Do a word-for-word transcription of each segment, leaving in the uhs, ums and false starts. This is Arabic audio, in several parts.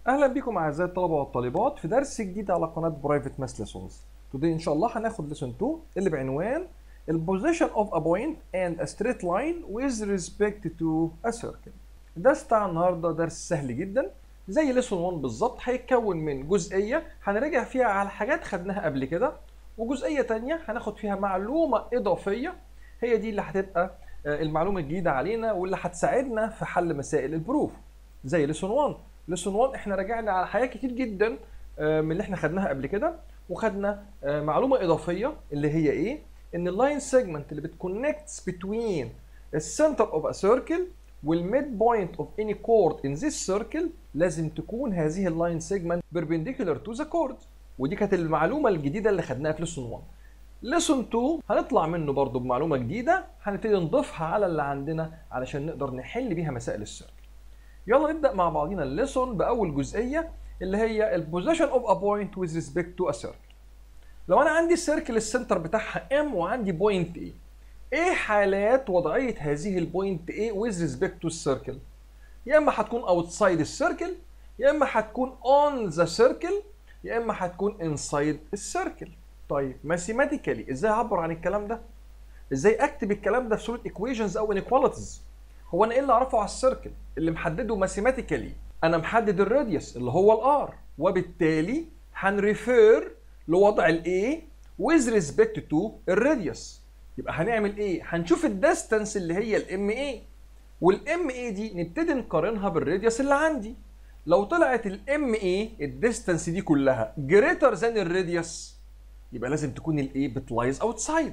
اهلا بكم اعزائي الطلبه والطالبات في درس جديد على قناه برايفت ماس ليسونز. توداي ان شاء الله هناخد ليسون اتنين اللي بعنوان البوزيشن اوف ا بوينت اند ا ستريت لاين with respect to a circle. الدرس بتاع النهارده درس سهل جدا زي ليسون واحد بالظبط، هيتكون من جزئيه هنراجع فيها على حاجات خدناها قبل كده، وجزئيه تانية هناخد فيها معلومه اضافيه هي دي اللي هتبقى المعلومه الجديده علينا واللي هتساعدنا في حل مسائل البروف. زي ليسون واحد ليسون واحد احنا راجعنا على حاجات كتير جدا من اللي احنا خدناها قبل كده، وخدنا معلومه اضافيه اللي هي ايه؟ ان اللاين سيجمنت اللي بتكونكتس بتوين السنتر اوف ا سيركل والميد بوينت اوف اني كورد ان ذيس سيركل لازم تكون هذه اللاين سيجمنت بيربنديكولار تو ذا كورد. ودي كانت المعلومه الجديده اللي خدناها في ليسون واحد. ليسون اتنين هنطلع منه برضو بمعلومه جديده هنبتدي نضيفها على اللي عندنا علشان نقدر نحل بيها مسائل السيركل. يلا نبدا مع بعضينا الليسون باول جزئيه اللي هي البوزيشن اوف ا بوينت with respect to a circle. لو انا عندي السيركل السنتر بتاعها ام وعندي بوينت ايه، ايه حالات وضعيه هذه البوينت ايه with respect to السيركل؟ يا اما هتكون outside السيركل، يا اما هتكون on the circle، يا اما هتكون inside السيركل. طيب ماثيماتيكالي ازاي اعبر عن الكلام ده؟ ازاي اكتب الكلام ده في صوره equations او inequalities؟ هو انا ايه اللي اعرفه على السيركل؟ اللي محدده ماثيماتيكالي انا محدد الراديوس اللي هو الار، وبالتالي هنريفير لوضع الاي with respect to الراديوس. يبقى هنعمل ايه؟ هنشوف الديستانس اللي هي الام اي، والام اي دي نبتدي نقارنها بالراديوس اللي عندي. لو طلعت الام اي الديستانس دي كلها greater than الراديوس يبقى لازم تكون الاي بتلايز اوتسايد.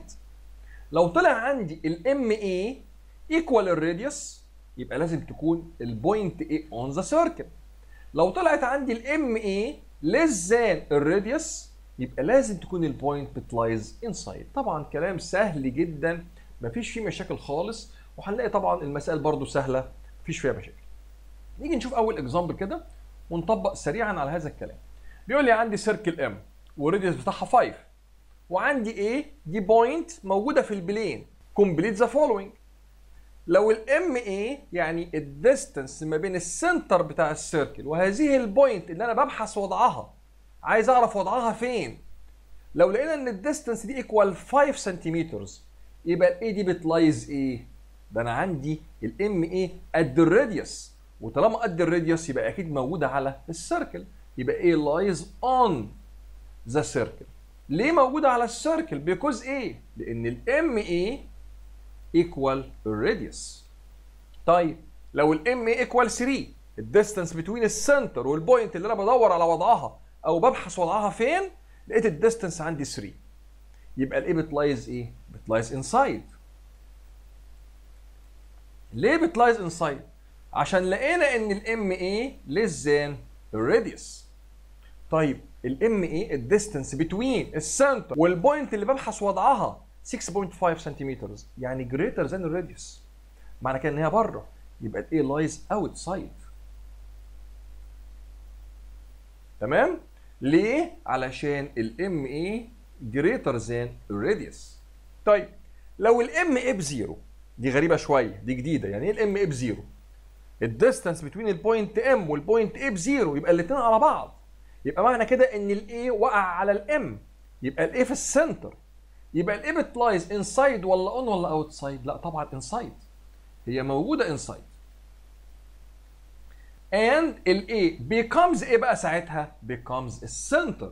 لو طلع عندي الام اي ايكوال الراديوس يبقى لازم تكون البوينت A on the circle. لو طلعت عندي الام A less than الراديوس يبقى لازم تكون البوينت بتلايز انسايد. طبعا كلام سهل جدا مفيش فيه مشاكل خالص، وهنلاقي طبعا المسائل برضو سهله مفيش فيها مشاكل. نيجي نشوف اول اكزامبل كده ونطبق سريعا على هذا الكلام. بيقول لي عندي سيركل ام والراديوس بتاعها خمسة، وعندي A دي بوينت موجوده في البلين. complete the following. لو الام اي يعني الديستنس ما بين السنتر بتاع السيركل وهذه البوينت اللي انا ببحث وضعها، عايز اعرف وضعها فين. لو لقينا ان الديستنس دي ايكوال خمسة سنتيمتر يبقى الاي دي بتلايز ايه؟ ده انا عندي الام اي قد الراديوس، وطالما قد الراديوس يبقى اكيد موجوده على السيركل، يبقى ايه لايز اون ذا سيركل. ليه موجوده على السيركل؟ بيكوز ايه؟ لان الام اي ايكوال الراديوس. طيب لو الام ايكوال تلاتة، الديستانس بتوين السنتر والبوينت اللي انا بدور على وضعها او ببحث وضعها فين، لقيت الديستانس عندي تلاتة، يبقى الايه بتلايز ايه؟ بتلايز انسايد. ليه بتلايز انسايد؟ عشان لقينا ان الام اي ليس ذان الراديوس. طيب الام اي الديستانس بتوين السنتر والبوينت اللي ببحث وضعها ستة فاصلة خمسة سنتيمتر، يعني جريتر ذان الراديوس، معنى كده ان هي بره، يبقى الاي لايز اوتسايد. تمام؟ ليه؟ علشان الام اي جريتر ذان الراديوس. طيب لو الام اي بزيرو، دي غريبه شويه، دي جديده، يعني ايه الام اي بزيرو؟ الديستانس بين البوينت ام والبوينت اي بزيرو، يبقى الاثنين على بعض، يبقى معنى كده ان الاي وقع على الام، يبقى الاي في السنتر، يبقى الاي بتلايز انسايد ولا اون ولا اوتسايد؟ لا طبعا انسايد، هي موجوده انسايد. and الاي becomes ايه بقى ساعتها؟ becomes السنتر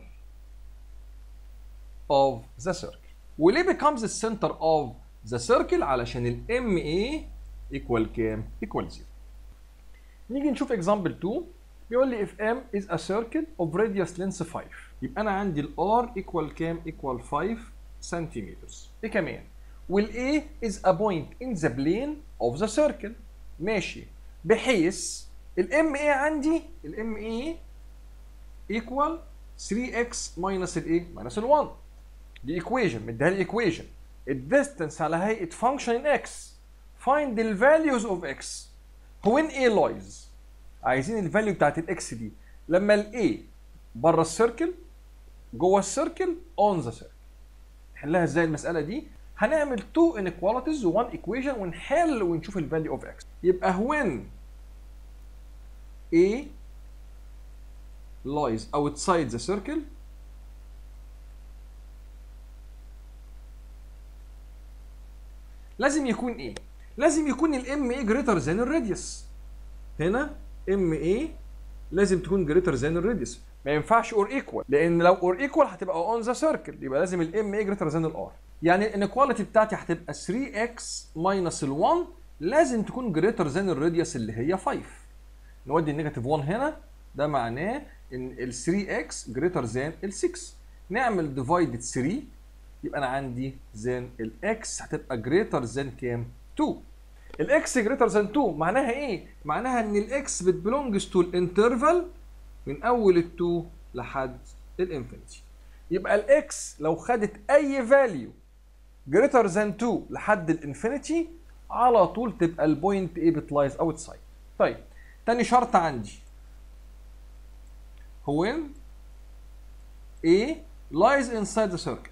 of the circle. وليه becomes السنتر of the circle؟ علشان الام اي equal كام؟ equal زيرو. نيجي نشوف example اتنين. بيقول لي if m is a circle of radius length خمسة، يبقى انا عندي ال r equal كام؟ equal خمسة سنتيمتر. ايه كمان؟ وال A is a point in the plane of the circle. ماشي، بحيث ال M A عندي ال M A equal ثري إكس minus ال A minus ال واحد. دي equation، مديها لي equation. الديستنس على هيئة function in X. Find the values of X. when A lies. عايزين الفاليو بتاعت ال X دي لما ال A بره السيركل، جوه السيركل، on the circle. نحلها ازاي المسألة دي؟ هنعمل two inequalities و one equation ونحل ونشوف ال value of x. يبقى when A lies outside the circle لازم يكون ايه؟ لازم يكون ال ام اي greater than الراديوس. هنا ام اي لازم تكون greater than الراديوس، ما ينفعش اور ايكوال، لان لو اور ايكوال هتبقى اون ذا سيركل، يبقى لازم ال ام اي greater than الار. يعني الانيكواليتي بتاعتي هتبقى ثري اكس minus ال واحد لازم تكون greater than الراديوس اللي هي خمسة. نودي النيجاتيف واحد هنا، ده معناه ان ال ثري اكس greater than ال ستة. نعمل divided ثري، يبقى انا عندي زين الاكس هتبقى greater than كام؟ اتنين. الاكس greater than اتنين معناها ايه؟ معناها ان الاكس بتبلونجز تو الانترفال من اول ال اتنين لحد الانفينيتي. يبقى الاكس لو خدت اي فاليو greater than اتنين لحد الانفينيتي على طول تبقى البوينت ايه بتلايز اوتسايد. طيب تاني شرط عندي هو ان A lies inside the circle.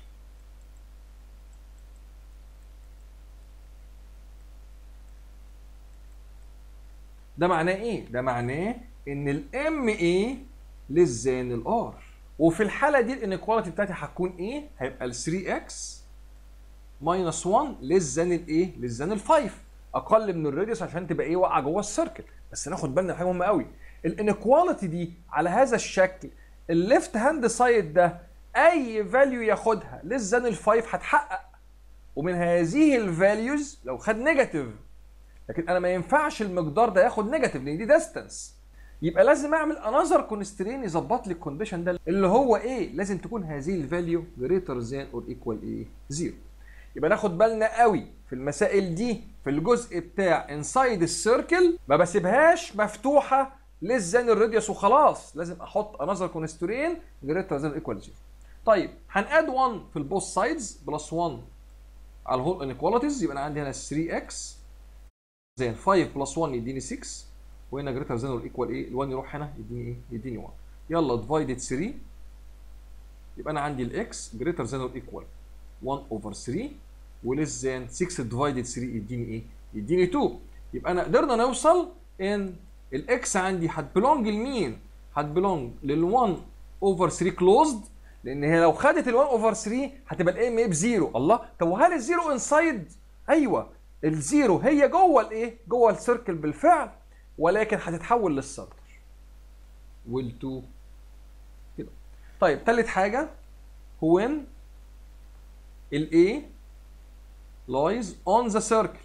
ده معناه ايه؟ ده معناه ان ال ام اي less than ال R، وفي الحالة دي الانيكواليتي بتاعتي هتكون ايه؟ هيبقى ال ثري اكس minus واحد less than الايه؟ less than ال خمسة، اقل من الراديوس عشان تبقى ايه؟ واقعة جوه السيركل. بس ناخد بالنا من حاجة مهمة قوي، الانيكواليتي دي على هذا الشكل الليفت هاند سايد ده اي فاليو ياخدها less than ال خمسة هتحقق، ومن هذه الفاليوز لو خد نيجاتيف، لكن انا ما ينفعش المقدار ده ياخد نيجاتيف لان دي ديستانس، يبقى لازم اعمل انذر كونسترين يظبط لي الكونديشن ده اللي هو ايه؟ لازم تكون هذه الفاليو جريتر ذان اور ايكوال ايه؟ زيرو. يبقى ناخد بالنا قوي في المسائل دي في الجزء بتاع انسايد السيركل ما بسيبهاش مفتوحه ليس ذان الراديوس وخلاص، لازم احط انذر كونسترين جريتر ذان اور ايكوال زيرو. طيب هناد واحد في البوث سايدز بلس واحد على الهول انيكواليتيز، يبقى انا عندي هنا ثري اكس زين خمسة بلس واحد يديني ستة، وهنا جريتر ذان اور ايكوال ايه؟ ال1 يروح هنا يديني ايه؟ يديني واحد. يلا ديفايدد ثري، يبقى انا عندي الاكس جريتر ذان اور ايكوال واحد اوفر ثري، وليس ذان ستة ديفايدد ثري يديني ايه؟ يديني اتنين. يبقى انا قدرنا نوصل ان الاكس عندي هتبلونج لمين؟ هتبلونج لل1 اوفر ثري كلوزد، لان هي لو خدت ال1 اوفر ثري هتبقى الام ايه بزيرو. الله، طب وهل الزيرو انسايد؟ ايوه الزيرو هي جوه الايه؟ جوه السيركل بالفعل، ولكن هتتحول للسنتر وال2 كده. طيب ثالث حاجه هو ان ال A lies on the circle.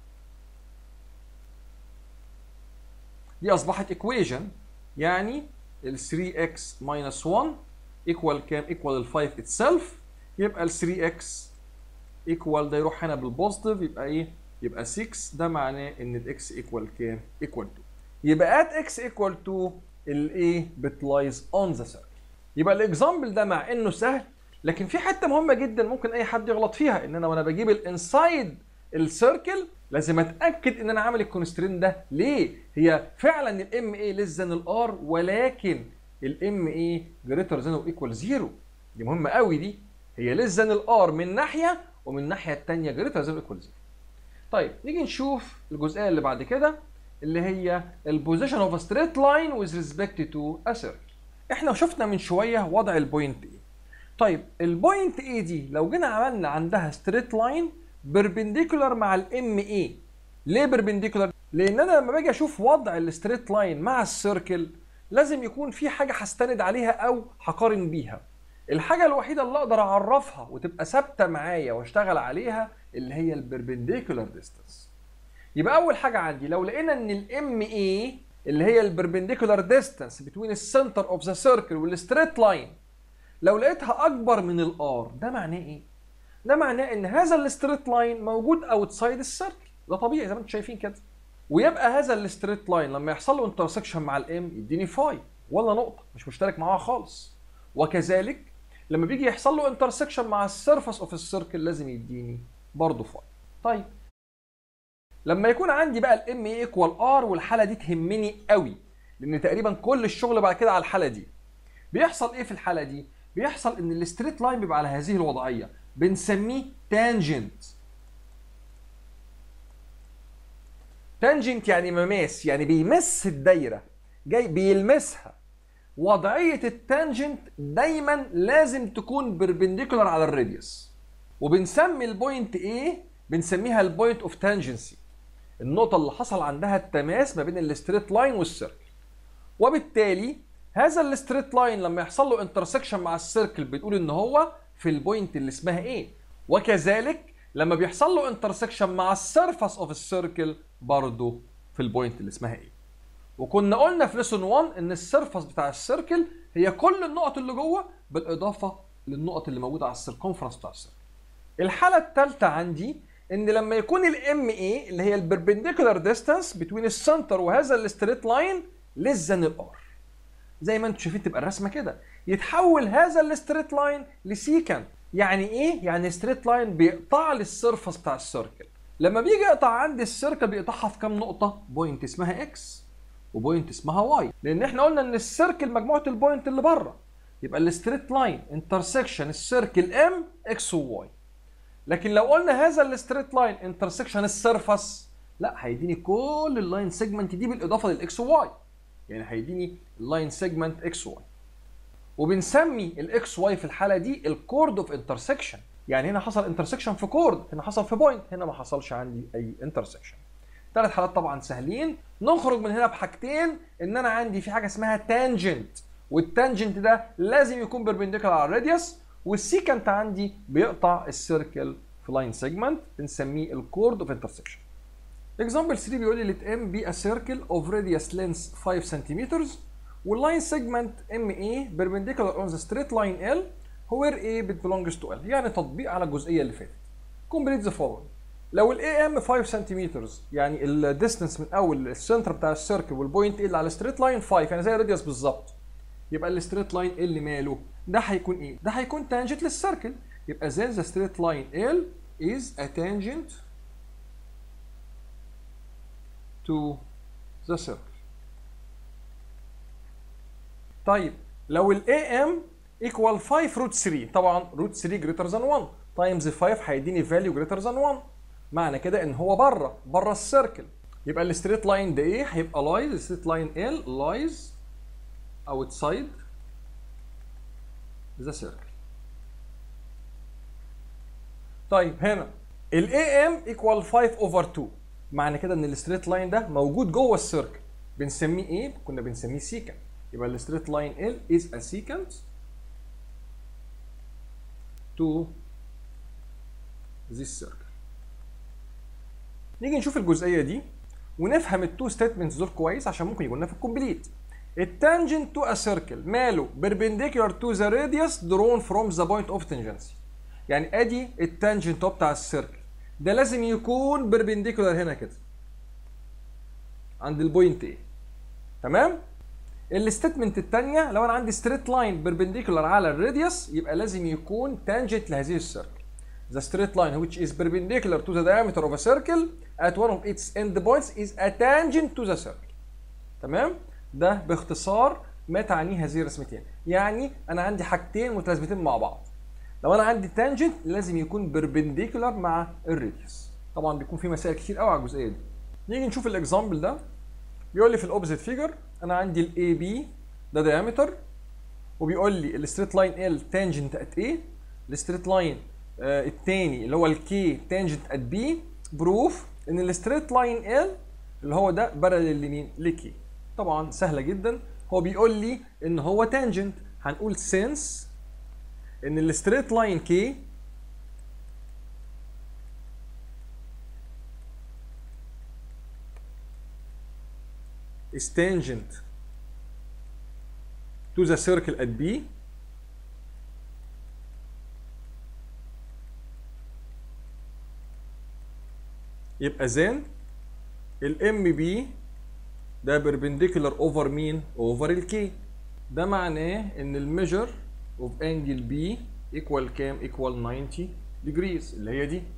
دي اصبحت equation، يعني ال ثري اكس minus واحد equal كام؟ equal ال خمسة itself. يبقى ال ثري اكس equal ده يروح هنا بالبوزيتيف، يبقى ايه؟ يبقى ستة. ده معناه ان الاكس ايكوال كام؟ ايكوال اتنين. يبقى ات اكس ايكوال اتنين الايه بتلايز اون ذا سيركل. يبقى الاكزامبل ده مع انه سهل، لكن في حته مهمه جدا ممكن اي حد يغلط فيها، ان انا وانا بجيب الانسايد السيركل لازم اتاكد ان انا عامل الكونسترين ده. ليه؟ هي فعلا الام اي ليس ذان الار، ولكن الام اي جريتر ذان اور ايكوال زيرو. دي مهمه قوي دي، هي ليس ذان الار من ناحيه، ومن الناحيه الثانيه جريتر ذان اور ايكوال زيرو. طيب نيجي نشوف الجزئيه اللي بعد كده اللي هي البوزيشن اوف ستريت لاين ويز ريسبكت تو ا سيركل. احنا شفنا من شويه وضع البوينت ايه. طيب البوينت ايه دي لو جينا عملنا عندها ستريت لاين بيربنديكولار مع الام اي. ليه بيربنديكولار؟ لان انا لما باجي اشوف وضع الستريت لاين مع السيركل لازم يكون في حاجه هستند عليها او هقارن بيها. الحاجه الوحيده اللي اقدر اعرفها وتبقى ثابته معايا واشتغل عليها اللي هي البربنديكولار ديستانس. يبقى اول حاجه عندي لو لقينا ان الام اي اللي هي البربنديكولار ديستانس بين السنتر اوف ذا سيركل والستريت لاين لو لقيتها اكبر من الار، ده معناه ايه؟ ده معناه ان هذا الستريت لاين موجود اوتسايد السيركل، ده طبيعي زي ما انتم شايفين كده. ويبقى هذا الستريت لاين لما يحصل له انترسكشن مع الام يديني فاي ولا نقطه مش مشترك معاها خالص. وكذلك لما بيجي يحصل له انترسكشن مع السيرفس اوف السيركل لازم يديني برضه فاي. طيب لما يكون عندي بقى الام اي ايكوال ار، والحاله دي تهمني قوي لان تقريبا كل الشغل بعد كده على الحاله دي. بيحصل ايه في الحاله دي؟ بيحصل ان الستريت لاين بيبقى على هذه الوضعيه، بنسميه تانجنت. تانجنت يعني مماس، يعني بيمس الدايره، جاي بيلمسها. وضعيه التانجنت دايما لازم تكون بيربنديكولار على الراديوس، وبنسمي البوينت A بنسميها البوينت اوف تانجنسي، النقطه اللي حصل عندها التماس ما بين الستريت لاين والسيركل. وبالتالي هذا الستريت لاين لما يحصل له انترسكشن مع السيركل بتقول ان هو في البوينت اللي اسمها A، وكذلك لما بيحصل له انترسكشن مع السيرفس اوف السيركل برضه في البوينت اللي اسمها A. وكنا قلنا في ليسون واحد ان السيرفس بتاع السيركل هي كل النقط اللي جوه بالاضافه للنقط اللي موجوده على السيركمفرنس بتاع السيركل. الحاله الثالثه عندي ان لما يكون الام اي اللي هي البربنديكولار ديستانس بين السنتر وهذا الستريت لاين ليس ذان الار، زي ما انتم شايفين تبقى الرسمه كده، يتحول هذا الستريت لاين لسيكانت. يعني ايه؟ يعني ستريت لاين بيقطع لي السيرفس بتاع السيركل. لما بيجي يقطع عندي السيركل بيقطعها في كام نقطه؟ بوينت اسمها اكس وبوينت اسمها واي، لان احنا قلنا ان السيركل مجموعه البوينت اللي بره، يبقى الستريت لاين انترسكشن السيركل ام اكس وواي. لكن لو قلنا هذا الستريت لاين انترسكشن السيرفس، لا هيديني كل اللاين سيجمنت دي بالاضافه للاكس وواي، يعني هيديني اللاين سيجمنت اكس واي. وبنسمي الاكس واي في الحاله دي الكورد اوف انترسكشن، يعني هنا حصل انترسكشن في كورد، هنا حصل في بوينت، هنا ما حصلش عندي اي انترسكشن. ثلاث حالات طبعا سهلين. نخرج من هنا بحاجتين، ان انا عندي في حاجه اسمها تانجنت، والتانجنت ده لازم يكون بيربنديكولار على الراديوس، والسيكنت عندي بيقطع السيركل في لاين سيجمنت بنسميه الكورد اوف انترسكشن. اكزامبل ثلاثة بيقول لي let M be a circle of radius length five سنتيمتر واللاين سيجمنت ام اي perpendicular on the straight line L where A belongs to L، يعني تطبيق على الجزئيه اللي فاتت. complete the following. لو ال إيه إم خمسة سنتيمتر، يعني الديستنس من اول السنتر بتاع السيركل والبوينت اللي على الستريت لاين خمسة، يعني زي الراديوس بالظبط، يبقى الستريت لاين اللي ماله ده هيكون ايه؟ ده هيكون تانجنت للسيركل، يبقى then the straight line L is a tangent to the circle. طيب لو ال إيه إم equal خمسة روت ثلاثة، طبعا روت ثلاثة greater than واحد times خمسة هيديني value greater than واحد، معنى كده ان هو بره بره السيركل، يبقى الستريت لاين ده ايه؟ هيبقى لايز الستريت لاين L لايز outside the circle. طيب هنا ال إيه إم equal خمسة over اتنين، معنى كده ان الستريت لاين ده موجود جوه السيركل، بنسميه ايه؟ كنا بنسميه سيكنت، يبقى الستريت لاين L is a secant to this circle. نيجي نشوف الجزئيه دي ونفهم التو ستيتمنتس دول كويس عشان ممكن يقولنا في الكومبليت. التانجنت تو ا سيركل ماله perpendicular to the radius drawn from the point of tangency، يعني ادي التانجنت بتاع السيركل ده لازم يكون perpendicular هنا كده عند البوينت A، تمام؟ الستيتمنت الثانيه لو انا عندي ستريت لاين perpendicular على الراديوس يبقى لازم يكون تانجنت لهذه السيركل. The straight line which is perpendicular to the diameter of a circle at one of its end points is a tangent to the circle. تمام؟ ده باختصار ما تعنيه هذه الرسمتين، يعني انا عندي حاجتين متلازمتين مع بعض. لو انا عندي تانجنت لازم يكون perpendicular مع الراديوس. طبعا بيكون في مسائل كتير قوي على الجزئيه دي. نيجي نشوف الاكزامبل ده. بيقول لي في الاوبزيت فيجر انا عندي الاي بي ده diameter، وبيقول لي الستريت لاين ال تانجنت ات A، الستريت لاين آه الثاني اللي هو الكي تانجنت ات بي. بروف ان الستريت لاين ال اللي هو ده بارلل لمين؟ لكي. طبعا سهله جدا، هو بيقول لي ان هو تانجنت، هنقول سينس ان الستريت لاين كي is tangent to the circle at B، يبقى then ال إم بي ده perpendicular over مين؟ over ال K. ده معناه ان الميجر of angle B equal كام؟ equal ninety degrees اللي هي دي.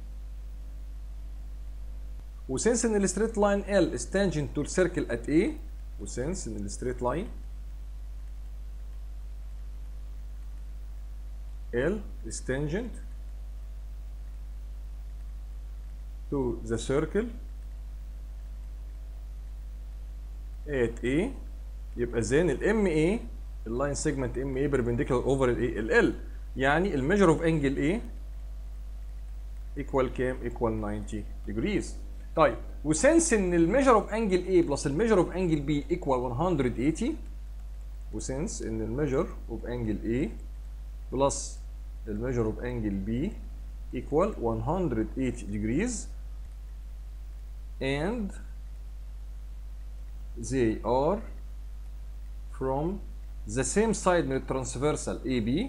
وسنس ان الستريت لاين L is tangent to the circle at A، وسنس ان الستريت لاين L is tangent to the circle at A، يبقى then ال إم إيه اللاين سيجمنت ام اي بيربنديكولار اوفر الايه ال يعني الميجر اوف انجل ايه ايكوال كام؟ ايكوال تسعين ديجريز. طيب وسنس ان الميجر اوف انجل ايه بلس الميجر اوف انجل بي ايكوال مية وتمانين، وسنس ان الميجر اوف انجل ايه بلس الميجر اوف انجل بي equal one hundred eighty degrees and they are from the same side من الترانسفيرسال A B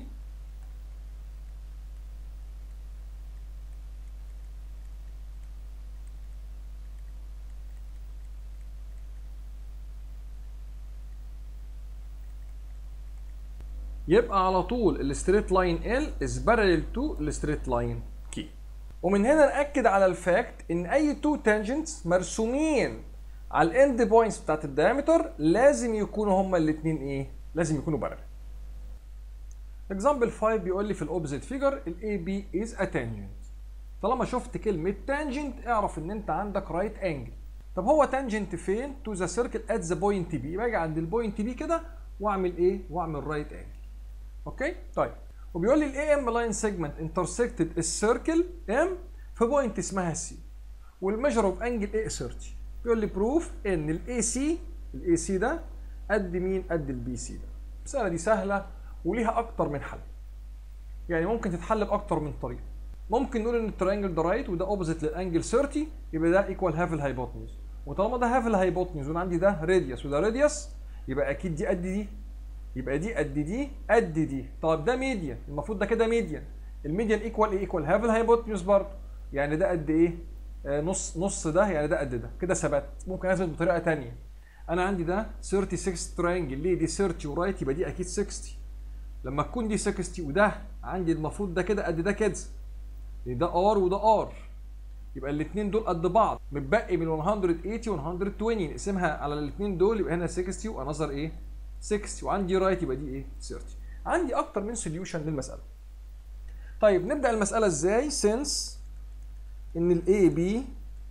يبقى على طول الستريت لاين L is parallel to الستريت لاين K. ومن هنا نأكد على الفاكت ان اي تو تانجنتس مرسومين على الاند بوينتس بتاعت الدايمتر لازم يكونوا هما الاثنين ايه؟ لازم يكونوا بارلل. اكزامبل خمسة بيقول لي في الاوبزيت فيجر الاي بي از ا تانجنت. طالما شفت كلمه تانجنت اعرف ان انت عندك رايت انجل. طب هو تانجنت فين؟ تو ذا سيركل ات ذا بوينت بي. باجي عند البوينت بي كده واعمل ايه؟ واعمل رايت انجل. اوكي؟ طيب وبيقول لي الاي ام لاين سيجمنت انترسكتد السيركل ام في بوينت اسمها سي والميجر اوف انجل ايه ثلاثين. بيقول لي بروف ان الاي سي الاي سي ده قد مين؟ قد البي سي ده. المساله دي سهله وليها اكتر من حل. يعني ممكن تتحل باكتر من طريقه. ممكن نقول ان الترينجل ده رايت وده اوبوزيت للانجل ثلاثين يبقى ده ايكوال هاف الهايبوتنيوز، وطالما ده هاف الهايبوتنيوز وانا عندي ده راديوس وده راديوس يبقى اكيد دي قد دي، يبقى دي قد دي قد دي. طب ده ميديان، المفروض ده كده ميديان. الميديان ايكوال ايه؟ ايكوال هاف الهايبوتنيوز برضه. يعني ده قد ايه؟ آه نص نص ده، يعني ده قد ده. كده ثبت. ممكن اثبت بطريقه ثانيه. انا عندي ده ستة وثلاثين ترينجل، ليه دي ثلاثين ورايت يبقى دي اكيد ستين. لما تكون دي ستين وده عندي المفروض ده كده قد ده كده. ده ار وده ار. يبقى الاثنين دول قد بعض. متبقي من مية وثمانين و مية وعشرين نقسمها على الاثنين دول يبقى هنا ستين وانذر ايه؟ ستين وعندي رايت يبقى دي ايه؟ ثلاثين. عندي اكتر من سوليوشن للمساله. طيب نبدا المساله ازاي؟ since ان ال A B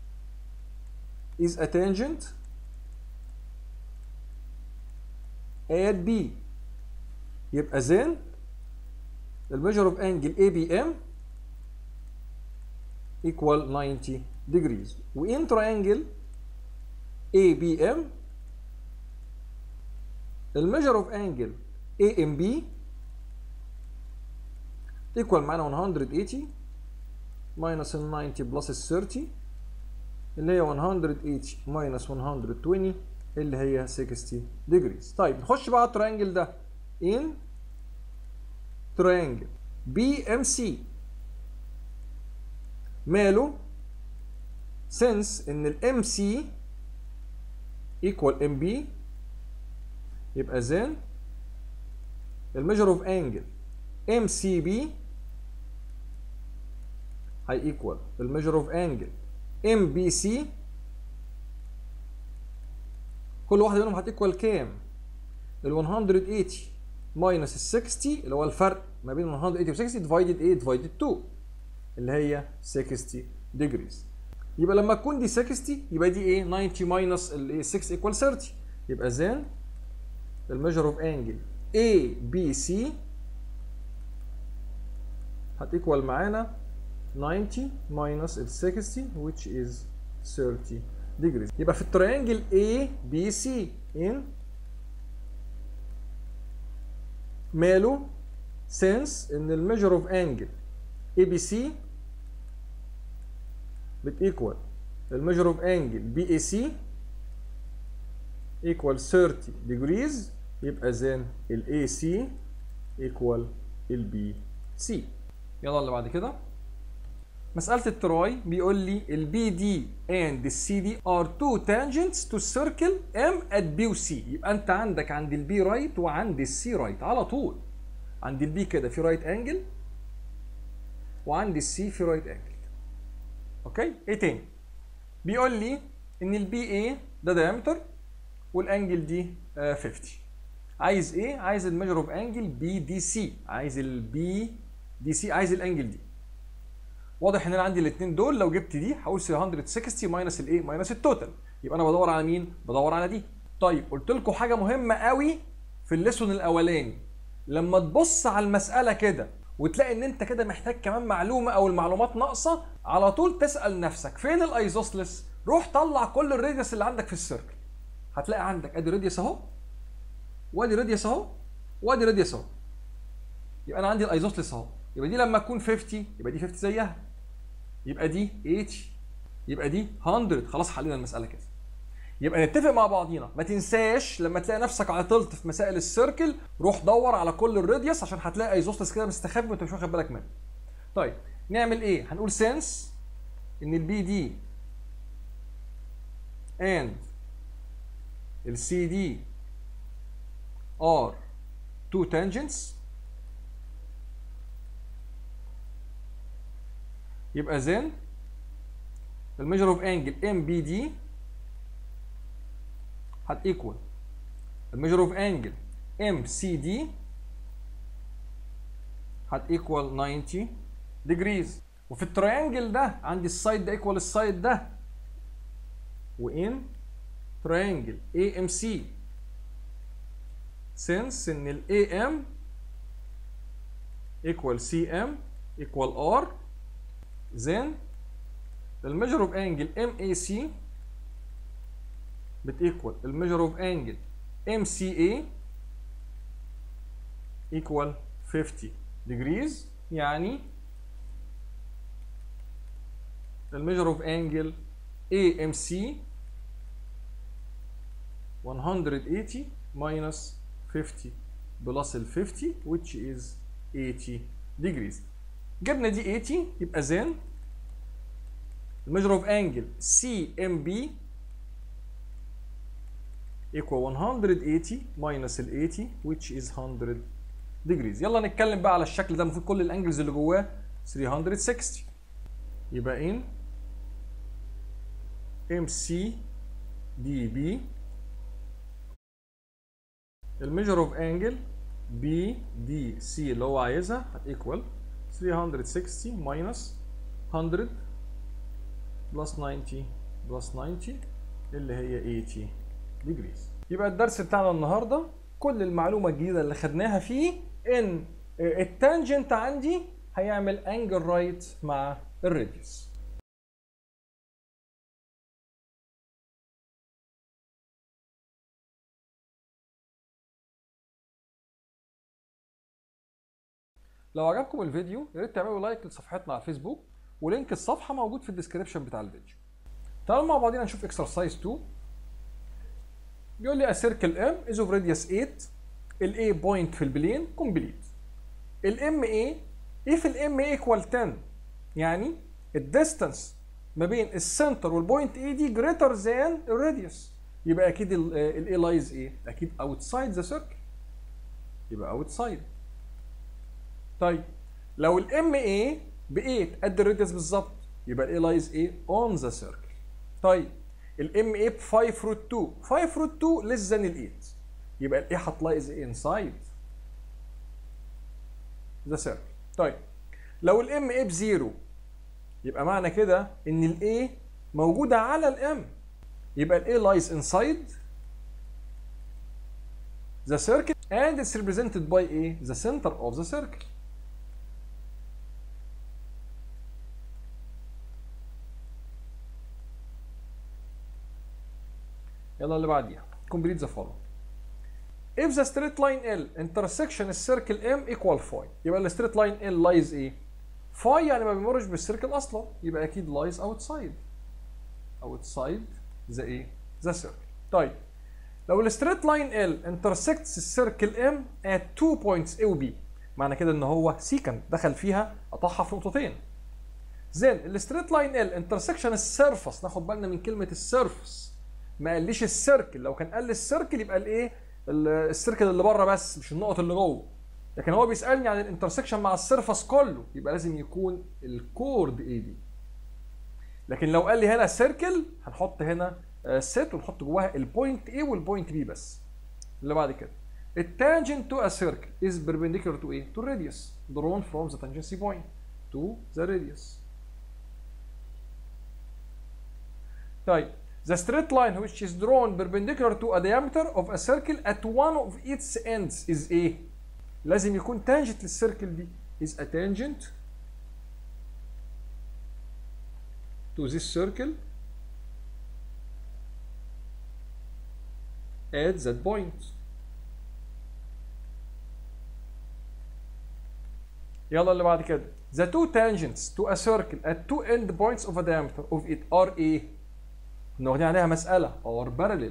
is a tangent at B يبقى then the measure of angle A B M equal ninety degrees. وin triangle A B M the measure of angle A M B equal معانا one hundred eighty minus ال ninety plus ال thirty اللي هي one hundred eighty minus one hundred twenty اللي هي sixty degrees. طيب نخش بقى على التريانجل ده. in triangle B M C ماله؟ since ان ال M C equal M B يبقى then ال measure of angle M C B هي equal ال measure of angle M B C. كل واحدة منهم هتيكوال كام؟ ال one hundred eighty minus ال sixty اللي هو الفرق ما بين one hundred eighty و sixty divided ايه؟ divided two اللي هي sixty degrees. يبقى لما تكون دي sixty يبقى دي ايه؟ ninety minus ال six equal thirty. يبقى then ال measure of angle A B C هتيكوال معانا ninety minus ال sixty which is thirty degrees. يبقى في التريانجل A B C in ماله since ان ال measure of angle A B C بتيكوال ال measure of angle B A C equal thirty degrees يبقى then ال A C equal ال B C. يلا اللي بعد كده مسألة التراي بيقول لي ال B D and ال C D are two tangents to circle M at B و C. يبقى أنت عندك عند ال B right وعند ال C right على طول. عند ال B كده في right angle وعند ال C في right angle. أوكي؟ إيه تاني؟ بيقول لي إن ال B A ده diameter والأنجل دي uh, fifty. عايز إيه؟ عايز ال measure of angle B D C. عايز ال B D C، عايز الأنجل دي. واضح ان انا عندي الاثنين دول لو جبت دي هقول ثلاثمية وستين ماينس الايه؟ ماينس التوتال. يبقى انا بدور على مين؟ بدور على دي. طيب قلت لكم حاجه مهمه قوي في الليسون الاولاني لما تبص على المساله كده وتلاقي ان انت كده محتاج كمان معلومه او المعلومات ناقصه، على طول تسال نفسك فين الايزوسلس؟ روح طلع كل الراديوس اللي عندك في السيركل. هتلاقي عندك ادي راديوس اهو، وادي راديوس اهو، وادي راديوس اهو. يبقى انا عندي الايزوسلس اهو، يبقى دي لما تكون خمسين يبقى دي خمسين زيها، يبقى دي ثمانين، يبقى دي مية. خلاص حلينا المساله كده. يبقى نتفق مع بعضينا، ما تنساش لما تلاقي نفسك عطلت في مسائل السيركل روح دور على كل الراديوس عشان هتلاقي ايزوسلس كده مستخبي وانت مش واخد بالك منه. طيب نعمل ايه؟ هنقول سنس ان البي دي and السي دي are two tangents، يبقى then الميجر اوف انجل ام بي دي هت ايكوال الميجر اوف انجل ام سي دي هت ايكوال تسعين ديجريز. وفي التريانجل ده عندي السايد ده ايكوال السايد ده، وان تريانجل اي ام سي since ان ال اي ام equal سي ام equal R then الميجر اوف انجل ام اي سي بتيكوال الميجر اوف انجل ام سي اي equal خمسين degrees. يعني الميجر اوف انجل اي ام سي مية وثمانين minus خمسين plus ال خمسين which is ثمانين degrees. جبنا دي ثمانين يبقى then الميجر اوف انجل سي ام بي equal مية وثمانين minus ال ثمانين which is مية degrees. يلا نتكلم بقى على الشكل ده، المفروض كل الانجلز اللي جواه ثلاثمية وستين. يبقى ان ام سي دي بي الميجر اوف انجل بي دي سي اللي هو عايزها هتيكوال ثلاثمية وستين minus مية بلس تسعين بلس تسعين اللي هي ثمانين degrees. يبقى الدرس بتاعنا النهارده كل المعلومه الجديده اللي خدناها فيه ان التانجنت عندي هيعمل انجل رايت مع الراديوس. لو عجبكم الفيديو يا ريت تعملوا لايك لصفحتنا على الفيسبوك، ولينك الصفحه موجود في الديسكربشن بتاع الفيديو. تعالوا مع بعضينا نشوف اكسرسايز اتنين. بيقول لي a circle M is of radius ثمانية، ال A بوينت في البلين كومبليت. ال M A ايه في ال M A equal عشرة، يعني الديستانس ما بين السنتر والبوينت A دي greater than الراديوس، يبقى اكيد ال A lies ايه؟ اكيد outside the circle، يبقى outside. طيب لو ال M A ب ثمانية قد الراديوس بالظبط يبقى ال A lies ايه؟ on the circle. طيب ال M A ب خمسة روت اتنين، خمسة روت اتنين less than ال ثمانية، يبقى ال A هتلاقي ايه؟ inside the circle. طيب لو ال M A ب صفر يبقى معنى كده ان ال A موجودة على ال M، يبقى ال A lies inside the circle and it's represented by ايه؟ the center of the circle. يلا اللي بعديها complete the following. If the straight line L intersection السيركل M equal phi، يبقى ال straight line L lies ايه؟ phi يعني ما بيمرش بالسيركل اصلا، يبقى اكيد lies outside outside the ايه؟ the circle. طيب لو ال straight line L intersects السيركل M at two points A و B، معنى كده ان هو سيكند دخل فيها قطعها في نقطتين. then ال straight line L intersection السيرفس، ناخد بالنا من كلمة السيرفس، ما قاليش السيركل، لو كان قال لي السيركل يبقى الايه؟ السيركل اللي بره بس مش النقط اللي جوه، لكن هو بيسالني عن الانترسكشن مع السيرفس كله، يبقى لازم يكون الكورد اي دي. لكن لو قال لي هنا سيركل هنحط هنا سيت ونحط جواها البوينت A والبوينت B بس. اللي بعد كده التانجنت تو ا سيركل از بيربنديكولار تو ايه؟ تو الراديوس drawn from the tangency point to the radius. طيب The straight line which is drawn perpendicular to a diameter of a circle at one of its ends is ايه؟ لازم يكون tangent للسيركل دي is a tangent to this circle at that point. يلا اللي بعد كده. The two tangents to a circle at two end points of a diameter of it are ايه؟ كنا واخدين عليها مسألة are parallel.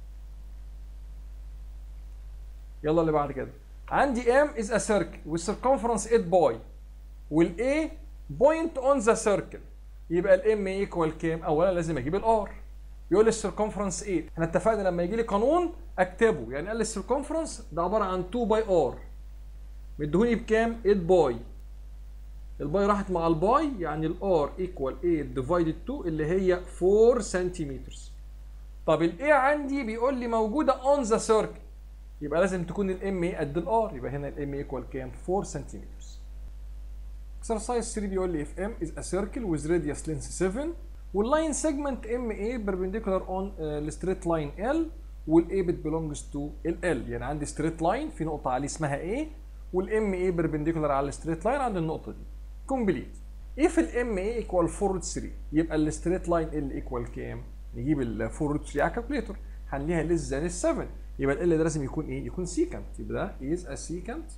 يلا اللي بعد كده. عندي M is a circle with circumference eight pi وال A point on the circle. يبقى ال M equal كام؟ أولا لازم أجيب ال R. يقول لي السيركمفرنس ثمانية. احنا اتفقنا لما يجي لي قانون أكتبه، يعني قال لي السيركمفرنس ده عبارة عن اتنين باي R. مديهوني بكام؟ ثمانية باي. الباي راحت مع الباي، يعني الار ايكوال ثمانية ديفايدد اتنين اللي هي أربعة سنتيمتر. طب الاي عندي بيقول لي موجوده اون ذا سيركل، يبقى لازم تكون الام اي قد الار، يبقى هنا الام ايكوال كام؟ أربعة سنتيمتر. اكسرسايز تلاتة بيقول لي if m is a circle with radius length seven واللاين سيجمنت ام اي perpendicular on الستريت لاين L والاي بت belongs to ال L، يعني عندي ستريت لاين في نقطه عليه اسمها A والام اي perpendicular على الستريت لاين عند النقطه دي. كومبليت. if الام اي ايكوال أربعة روت ثلاثة يبقى الستريت لاين ال ايكوال كام؟ نجيب ال أربعة روت ثلاثة على الكالكوليتر، هنلاقيها ليس ذان ال سبعة، يبقى ال ده لازم يكون ايه؟ يكون سيكنت، يبقى ده is a secant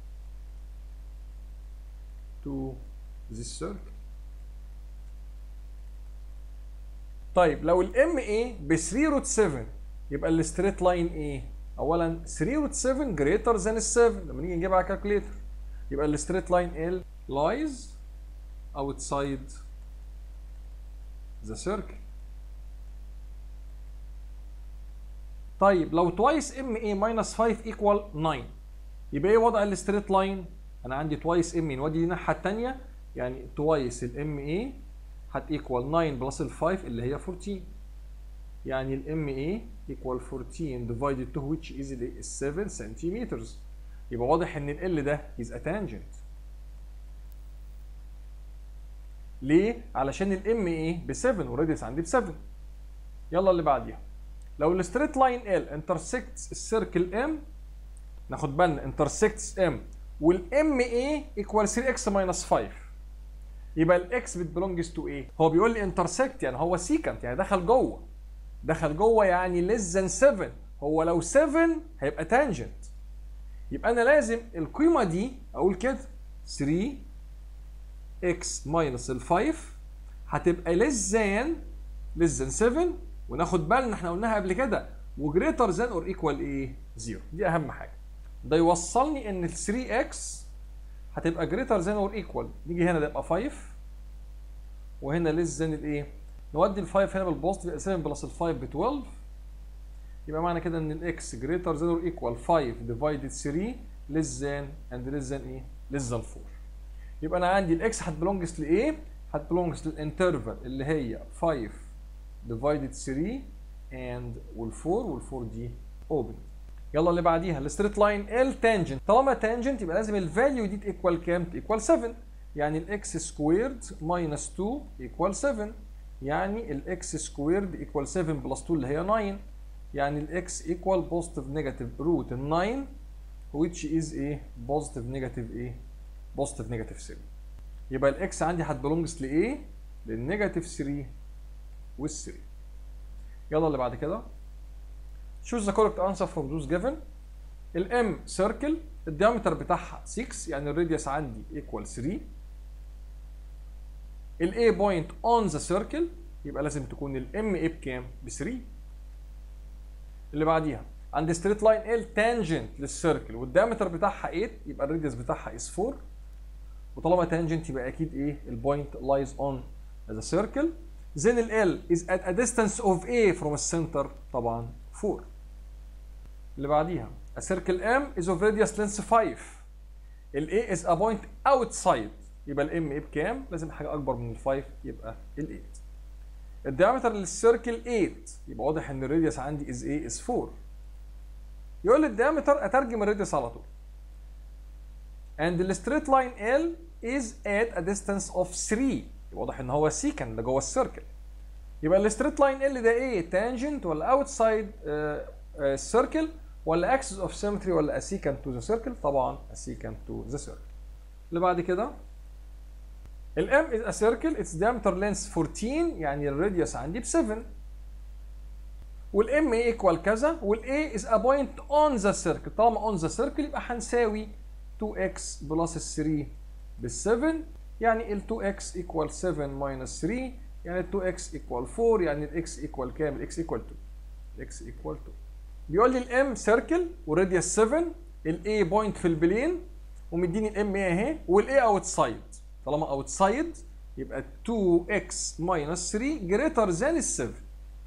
to this circle. طيب لو الام اي ب تلاتة روت سبعة يبقى الستريت لاين ايه؟ اولا تلاتة روت سبعة greater than ال سبعة، لما نيجي نجيبها على الكالكوليتر يبقى الستريت لاين ال lies outside the circle. طيب لو twice ام اي minus خمسة equal تسعة يبقى ايه وضع الستريت لاين؟ انا عندي twice ام اي نودي دي الناحيه الثانيه، يعني twice الام اي هت equal تسعة بلس ال خمسة اللي هي أربعتاشر، يعني الام اي equal أربعتاشر divided two which is seven centimeters. يبقى واضح ان ال ده is a tangent. ليه؟ علشان الام ايه ب سبعة والراديوس عندي ب سبعة. يلا اللي بعديها. لو الستريت لاين ال انترسكتس السيركل ام، ناخد بالنا انترسكتس ام والام ايه ايكوال ثري اكس ماينس خمسة، يبقى الاكس بتبلونجز تو ايه؟ هو بيقول لي انترسكت يعني هو سيكنت، يعني دخل جوه. دخل جوه يعني ليس ذان سبعة، هو لو سبعة هيبقى تانجنت. يبقى انا لازم القيمه دي اقول كده ثري اكس ماينس ال خمسة هتبقى ليس ذان ليس ذان سبعة، وناخد بالنا احنا قلناها قبل كده وجريتر ذان اور ايكوال ايه؟ صفر. دي اهم حاجه. ده يوصلني ان ال ثري اكس هتبقى جريتر ذان اور ايكوال، نيجي هنا ده يبقى خمسة وهنا ليس ذان الايه؟ نودي ال خمسة هنا بالبوزيتيف يبقى سبعة بلس ال خمسة ب اتناشر، يبقى معنى كده ان الاكس جريتر ذان اور ايكوال خمسة ديفايدد ثري ليس ذان اند ليس ذان ايه؟ ليس ذان أربعة. يبقى انا عندي الاكس هتبلونجز لايه؟ هتبلونجز للانترفال اللي هي خمسة ديفايدد ثري اند وال4 وال4 دي اوبن. يلا اللي بعديها الستريت لاين ال تانجنت، طالما تانجنت يبقى لازم الفاليو دي تيكوال كام؟ تيكوال سبعة، يعني الاكس سكويرد ماينس اتنين ايكوال سبعة، يعني الاكس سكويرد ايكوال سبعة بلس اتنين اللي هي تسعة، يعني الاكس ايكوال بوزيتيف نيجاتيف روت تسعة which is ايه؟ بوزيتيف نيجاتيف ايه؟ بوزيتيف نيجاتيف سبعة. يبقى الاكس عندي هتبلونجز لايه؟ للنيجاتيف ثري وال ثري. يلا اللي بعد كده. choose the correct answer from those given. الام سيركل الديامتر بتاعها ستة، يعني الراديوس عندي ايكوال ثري. الاي بوينت اون ذا سيركل يبقى لازم تكون الام اي بكام؟ ب ثري. اللي بعديها عند ستريت لاين ال تانجنت للسيركل والديامتر بتاعها تمانية، يبقى الراديوس بتاعها اس أربعة، وطالما تانجنت يبقى اكيد ايه؟ البوينت لايز اون ذا سيركل. then ال L is at a distance of A from the center طبعا أربعة. اللي بعديها a circle M is of radius length خمسة. ال A is a point outside، يبقى ال M A بكام؟ لازم حاجة أكبر من ال خمسة يبقى ال ثمانية. الديامتر للسيركل تمانية، يبقى واضح إن الراديوس عندي is A is أربعة. يقول لي الديامتر أترجم الراديوس على طول. and the straight line L is at a distance of ثري، يبقى واضح إن هو سيكن ده جوه السيركل. يبقى الستريت لاين ال ده ايه؟ تانجنت ولا اوتسايد السيركل ولا اكسس اوف سيمتري ولا اسيكانت تو ذا سيركل؟ طبعا اسيكانت تو ذا سيركل. اللي بعد كده الام از ا سيركل اتس diameter length أربعتاشر، يعني الراديوس عندي ب سبعة، والام ايكوال كذا، والاي از ا بوينت اون ذا سيركل. طالما اون ذا سيركل يبقى هنساوي تو اكس بلس ثلاثة بال سبعة، يعني ال تو اكس ايكوال سبعة ماينس ثلاثة، يعني ال تو اكس ايكوال أربعة، يعني الاكس ايكوال كام؟ الاكس ايكوال اتنين. الاكس ايكوال اتنين. بيقول لي الام سيركل وراديوس سبعة، الاي بوينت في البلين، ومديني الام ايه اهي، والاي اوتسايد. طالما اوتسايد يبقى تو اكس ماينس ثلاثة جريتر ذان ال سبعة.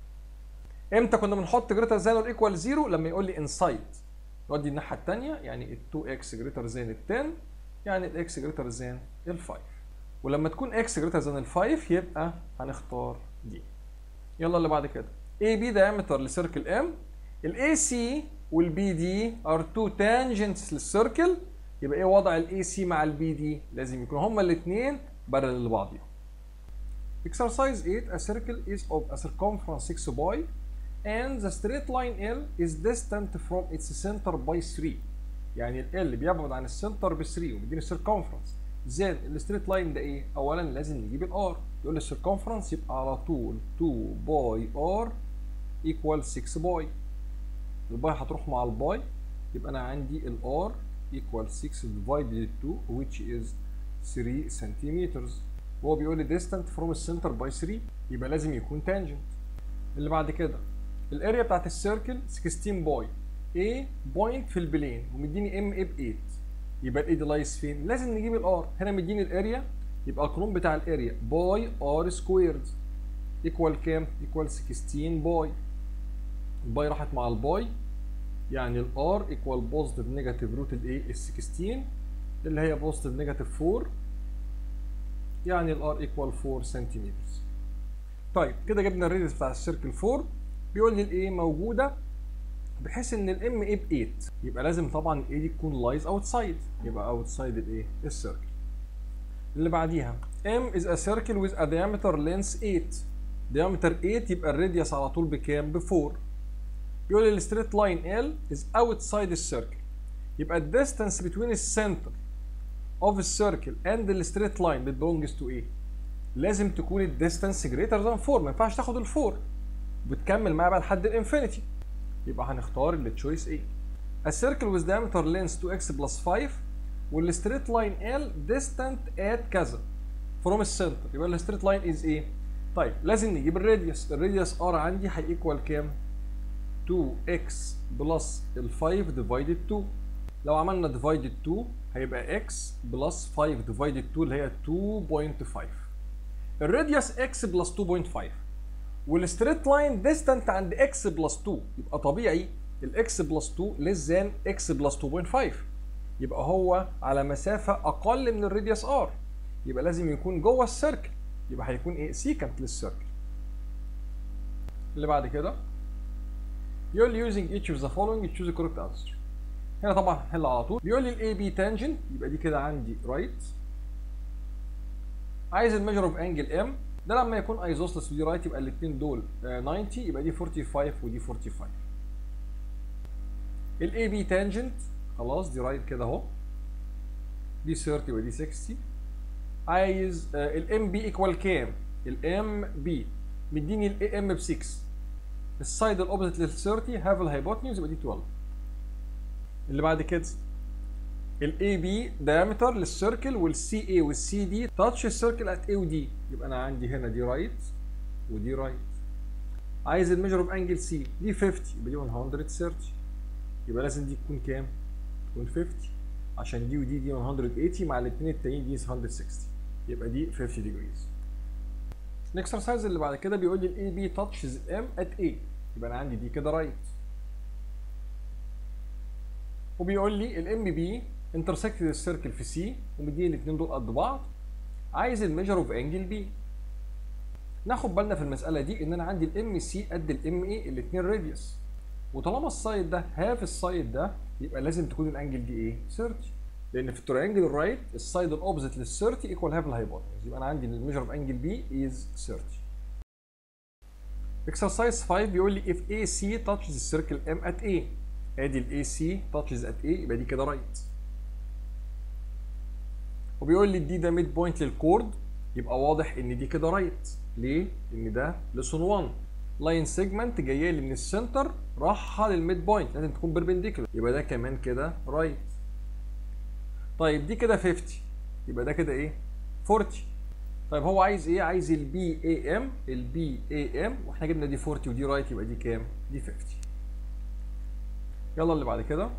امتى كنا بنحط جريتر ذان اور ايكوال صفر؟ لما يقول لي انسايد. نودي الناحيه الثانيه، يعني ال تو اكس جريتر ذان ال عشرة، يعني الاكس جريتر ذان ال خمسة. ولما تكون اكس جريتر ذان ال خمسة يبقى هنختار دي. يلا اللي بعد كده اي بي diameter لسيركل ام. الاي سي والبي دي ار تو تانجنتس للسيركل. يبقى ايه وضع الاي سي مع البي دي؟ لازم يكونوا هما الاثنين بارلل لبعضهم. Exercise eight, a circle is of a circumference six pi and the straight line L is distant from its center by three. يعني ال L بيبعد عن السنتر ب ثلاثة وبيديني السيركمفرنس. زين الستريت لاين ده ايه؟ اولا لازم نجيب الار. يقول لي السيركمفرنس يبقى على طول اتنين باي ار ايكوال ستة باي. الباي هتروح مع الباي، يبقى انا عندي الار equal ستة divided two which is three centimeters. وهو بيقول لي distant from السنتر by ثلاثة، يبقى لازم يكون tangent. اللي بعد كده الاريا بتاعت السيركل ستاشر باي، A بوينت في البلين ومديني ام اي ب ثمانية، يبقى الاي دي لايز فين؟ لازم نجيب الار. هنا مديني الاريا، يبقى القانون بتاع الاريا باي ار سكويرد ايكوال كام؟ ايكوال ستاشر باي. الباي راحت مع الباي، يعني الار ايكوال بوزيتيف نيجاتيف روت الايه؟ ال ستاشر اللي هي بوزيتيف نيجاتيف أربعة، يعني الار ايكوال أربعة سنتيمتر. طيب كده جبنا الريديوس بتاع السيركل أربعة. بيقول لي الايه موجوده بحيث ان الام اي ب ثمانية، يبقى لازم طبعا الاي دي تكون لايز اوتسايد، يبقى اوتسايد الايه؟ السيركل. اللي بعديها ام از ا سيركل ويز ا diameter length ثمانية. diameter ثمانية يبقى الراديوس على طول بكام؟ ب أربعة. بيقول لي الستريت لاين ال از اوتسايد السيركل، يبقى الديستانس بتوين السنتر اوف السيركل اند الستريت لاين that belongs to ايه؟ لازم تكون الديستانس جريتر ذان أربعة، ما ينفعش تاخد ال أربعة وبتكمل معايا بقى لحد الانفينيتي، يبقى هنختار التشويس ايه؟ A circle with diameter length تو اكس plus خمسة والستريت لاين L distant at كذا from السنتر، يبقى الستريت لاين is ايه؟ طيب لازم نجيب الراديوس. الراديوس R عندي هيكوال كام؟ تو اكس بلس ال خمسة divided اتنين. لو عملنا divided اتنين هيبقى x بلس خمسة divided اتنين اللي هي اتنين فاصلة خمسة. الراديوس x بلس اتنين فاصلة خمسة والستريت لاين ديستانت عند x بلس اتنين، يبقى طبيعي الاكس بلس اتنين ليس ذان x بلس اتنين فاصلة خمسة، يبقى هو على مسافه اقل من الراديوس r، يبقى لازم يكون جوه السيركل، يبقى هيكون ايه؟ سيكنت للسيركل. اللي بعد كده يقول لي using each of the following choose the correct answer. هنا طبعا هنحل على طول. بيقول لي الاي بي تانجنت، يبقى دي كده عندي رايت. عايز الميجر اوف انجل ام، ده لما يكون ايزوسلس ودي رايت يبقى الاثنين دول تسعين، يبقى دي خمسة وأربعين ودي خمسة وأربعين. الاي بي تانجنت خلاص دي رايت كده اهو، دي ثلاثين ودي ستين. عايز الام بي ايكوال كام؟ الام بي مديني الاي ام ب ستة، السايد الاوبوزيت لل ثلاثين هاف الهايبوتنيوز يبقى دي اتناشر. اللي بعد كده الاي بي diameter للسيركل والسي اي والسي دي تاتش السيركل ات اي ودي، يبقى انا عندي هنا دي رايت ودي رايت. عايز الميجر اوف انجل سي، دي خمسين يبقى دي مية وتلاتين، يبقى لازم دي تكون كام؟ تكون خمسين، عشان دي ودي دي مية وتمانين مع الاثنين التانيين دي مية وستين، يبقى دي خمسين ديجريز. الاكسرسايز اللي بعد كده بيقول لي الاي بي تاتشز ام ات اي، يبقى انا عندي دي كده رايت. وبيقول لي الام بي انترسكت السيركل في سي ومديني الاثنين دول قد بعض. عايز الميجر اوف انجل بي. ناخد بالنا في المساله دي ان انا عندي الام سي قد الام اي الاثنين راديوس، وطالما السايد ده هاف السايد ده يبقى لازم تكون الانجل دي ايه؟ ثلاثين، لان في التريانجل الرايت السايد الاوبزيت لل ثلاثين ايكوال هاف الهايبوتنيوز، يبقى انا عندي الميجر اوف انجل بي از ثلاثين. exercise خمسة بيقول لي if A C touches the circle M at A. ادي ال A C touches at A يبقى دي كده رايت. وبيقول لي دي ده ميد بوينت للكورد، يبقى واضح ان دي كده رايت. ليه؟ ان ده ليسون واحد لاين سيجمنت جايه لي من السنتر راحه للميد بوينت، لازم تكون بيربنديكولار، يبقى ده كمان كده رايت. طيب دي كده خمسين، يبقى ده كده ايه؟ أربعين. طيب هو عايز ايه؟ عايز البي اي ام، البي اي ام، واحنا جبنا دي أربعين ودي رايت، يبقى دي كام؟ دي خمسين. يلا اللي بعد كده.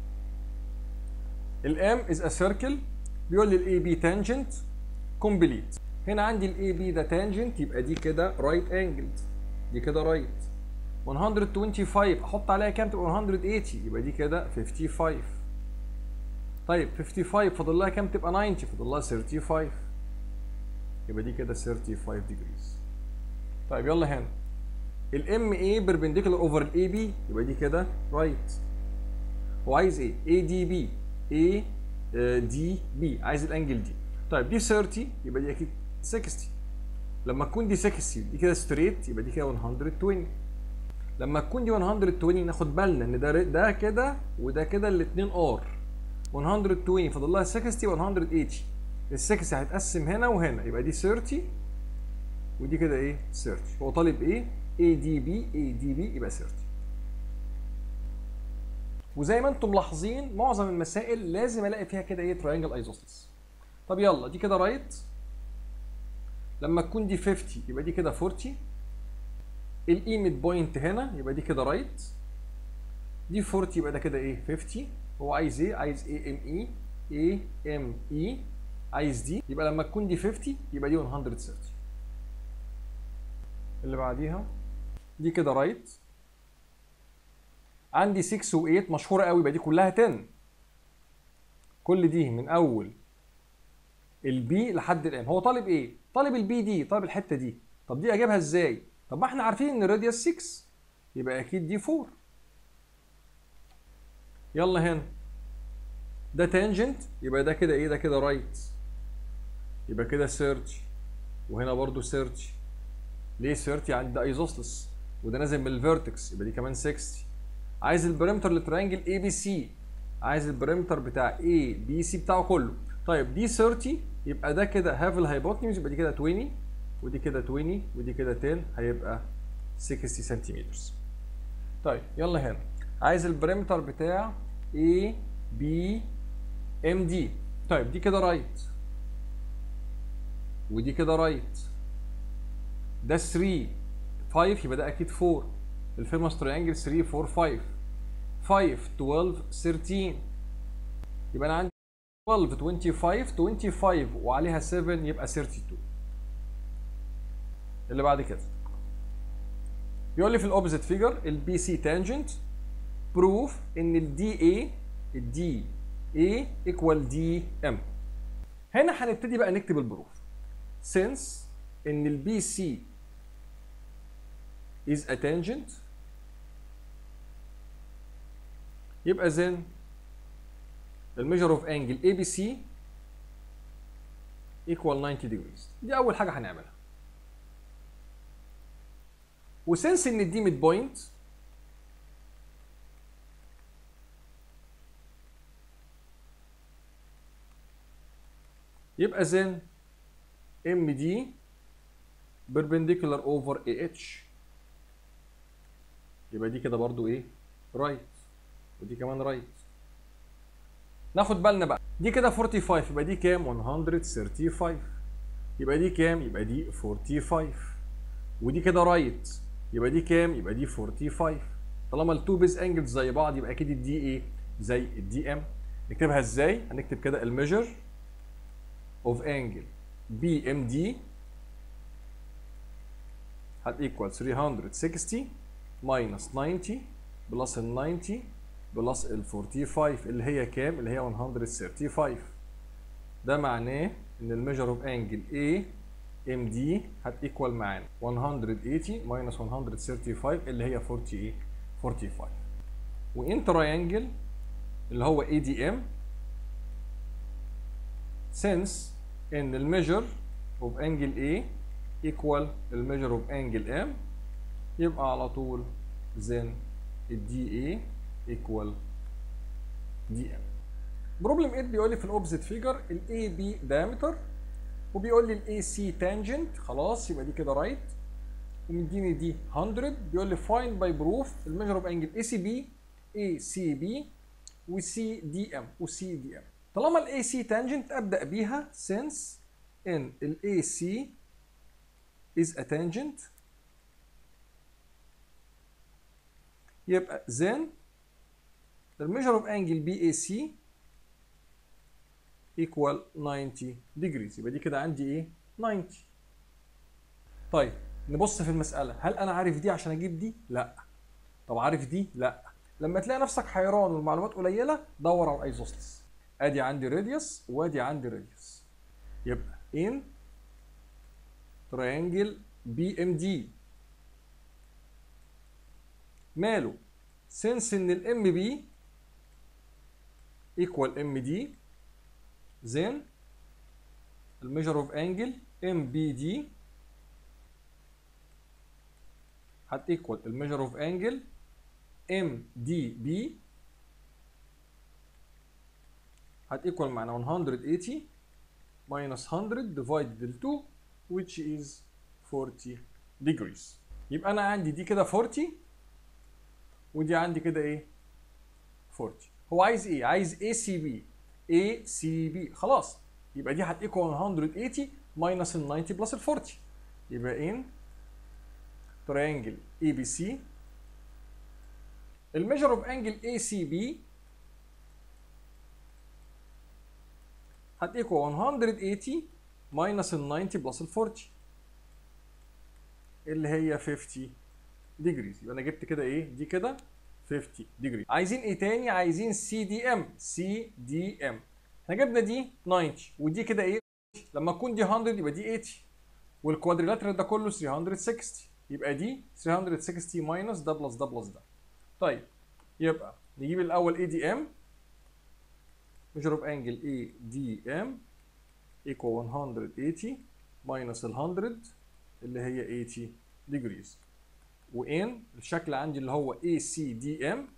الام از ا سيركل، بيقول لي الاي بي تانجنت كومبليت. هنا عندي الاي بي ده تانجنت، يبقى دي كده رايت انجلد، دي كده رايت. مية وخمسة وعشرين احط عليها كام؟ تبقى مية وثمانين، يبقى دي كده خمسة وخمسين. طيب خمسة وخمسين فاضل لها كام؟ تبقى تسعين، فاضل لها خمسة وتلاتين، يبقى دي كده خمسة وتلاتين ديجريز. طيب يلا هنا الام اي بيربنديكولار اوفر الاي بي، يبقى دي كده رايت. هو عايز ايه؟ اي دي بي، اي دي بي، عايز الانجل دي. طيب دي ثلاثين، يبقى دي اكيد ستين. لما تكون دي ستين دي كده ستريت، يبقى دي كده مية وعشرين. لما تكون دي مية وعشرين ناخد بالنا ان ده ده كده وده كده الاثنين ار. مية وعشرين فاضل لها ستين و مية وثمانين. ال ستين هتتقسم هنا وهنا، يبقى دي ثلاثين ودي كده ايه؟ ثلاثين. هو طالب ايه؟ اي دي بي، اي دي بي يبقى ثلاثين. وزي ما انتم ملاحظين معظم المسائل لازم الاقي فيها كده ايه؟ تراينجل ايزوسيلس. طب يلا دي كده رايت. لما تكون دي خمسين يبقى دي كده أربعين. الاي ميد بوينت هنا يبقى دي كده رايت. دي أربعين يبقى ده كده ايه؟ خمسين. هو عايز ايه؟ عايز اي ام اي، اي ام اي، عايز دي، يبقى لما تكون دي خمسين يبقى دي مية وثلاثين. اللي بعديها دي كده رايت. عندي ستة و تمانية مشهوره قوي، يبقى دي كلها عشرة. كل دي من اول البي لحد الام. هو طالب ايه؟ طالب البي دي، طالب الحته دي. طب دي اجيبها ازاي؟ طب ما احنا عارفين ان الراديوس ستة، يبقى اكيد دي أربعة. يلا هنا ده تانجنت، يبقى ده كده ايه؟ ده كده رايت، يبقى كده سيرش، وهنا برضو سيرش. ليه سيرش؟ يعني ده ايزوسلس وده نازل من الفيرتكس، يبقى دي كمان ستين. عايز البريمتر للتريانجل اي بي سي، عايز البريمتر بتاع اي بي سي بتاعه كله. طيب دي ثلاثين يبقى ده كده هاف الهايبوتنيوز، يبقى دي كده عشرين ودي كده عشرين ودي كده عشرة، هيبقى ستين سنتيمتر. طيب يلا هنا عايز البريمتر بتاع اي بي ام دي. طيب دي كده رايت ودي كده رايت. ده تلاتة، خمسة يبقى ده اكيد أربعة. الفيموس تريانجل تلاتة أربعة خمسة. خمسة اتناشر تلتاشر، يبقى انا عندي اتناشر خمسة وعشرين خمسة وعشرين وعليها سبعة يبقى اتنين وثلاثين. اللي بعد كده بيقول لي في الاوبزيت فيجر البي سي تانجنت بروف ان الدي اي الدي اي ايكوال دي ام. هنا هنبتدي بقى نكتب البروف. since ان البي سي is a tangent يبقى then the measure of angle A B C equal ninety degrees. دي أول حاجة هنعملها. وسنس إن دي ميد بوينت يبقى then M D perpendicular over A H. يبقى دي كده برضو إيه؟ رايت right. ودي كمان رايت. right. ناخد بالنا بقى دي كده خمسة وأربعين يبقى دي كام؟ مية وخمسة وخمسين. يبقى دي كام؟ يبقى دي خمسة وأربعين. ودي كده رايت right. يبقى دي كام؟ يبقى دي خمسة وأربعين. طالما التو بيز انجلز زي بعض يبقى اكيد الدي ايه؟ زي الدي ام. نكتبها ازاي؟ هنكتب كده الميجر اوف انجل بي ام دي هت ايكوال تلتمية وستين ماينس تسعين بلس ال تسعين بلس ال خمسة وأربعين اللي هي كام؟ اللي هي مية وخمسة وخمسين. ده معناه ان الميجر اوف انجل اي ام دي هت ايكوال معانا مية وثمانين ماينس مية وخمسة وخمسين اللي هي أربعين ايه؟ خمسة وأربعين. وان تراينجل اللي هو اي دي ام since ان الميجر اوف انجل A equal الميجر اوف انجل M يبقى على طول then الدي A equal دي ام. بروبلم ثمانية بيقول لي في الاوبزيت فيجر الاي بي diameter وبيقول لي الاي سي tangent، خلاص يبقى دي كده رايت، ومديني دي مية، بيقول لي find by proof الميجر اوف انجل اي سي بي اي سي بي وسي دي ام وسي دي ام. طالما الاي سي tangent ابدا بيها since ان الاي سي is a tangent، يبقى then the measure of angle بي اي سي equal ninety degrees. يبقى دي كده عندي ايه؟ تسعين. طيب نبص في المسألة، هل أنا عارف دي عشان أجيب دي؟ لأ. طب عارف دي؟ لأ. لما تلاقي نفسك حيران والمعلومات قليلة دور على الايزوسلس. أدي عندي راديوس وأدي عندي راديوس. يبقى in triangle بي ام دي ماله؟ since إن ال ام بي equal ام دي then الميجر اوف انجل ام بي دي هت equal الميجر اوف انجل ام دي بي هت equal معنا one eighty minus one hundred divided by two which is forty degrees. يبقى انا عندي دي كده forty ودي عندي كده ايه؟ forty. هو عايز ايه؟ عايز اي سي بي. اي سي بي خلاص، يبقى دي هت equal one eighty minus ال ninety plus ال forty. يبقى in triangle اي بي سي الميجر اوف انجل اي سي بي هت equal one eighty minus ال ninety plus ال forty اللي هي fifty degrees. يبقى انا جبت كده ايه؟ دي كده fifty degrees. عايزين ايه تاني؟ عايزين سي دي ام. سي دي ام احنا جبنا دي ninety ودي كده ايه؟ لما تكون دي one hundred يبقى دي eighty والكوادريلاترال ده كله three sixty، يبقى دي three sixty minus ده بلس ده بلس ده. طيب يبقى نجيب الاول اي دي ام measure of angle اي دي ام equal one eighty minus ال one hundred اللي هي eighty degrees. وان الشكل عندي اللي هو اي سي دي ام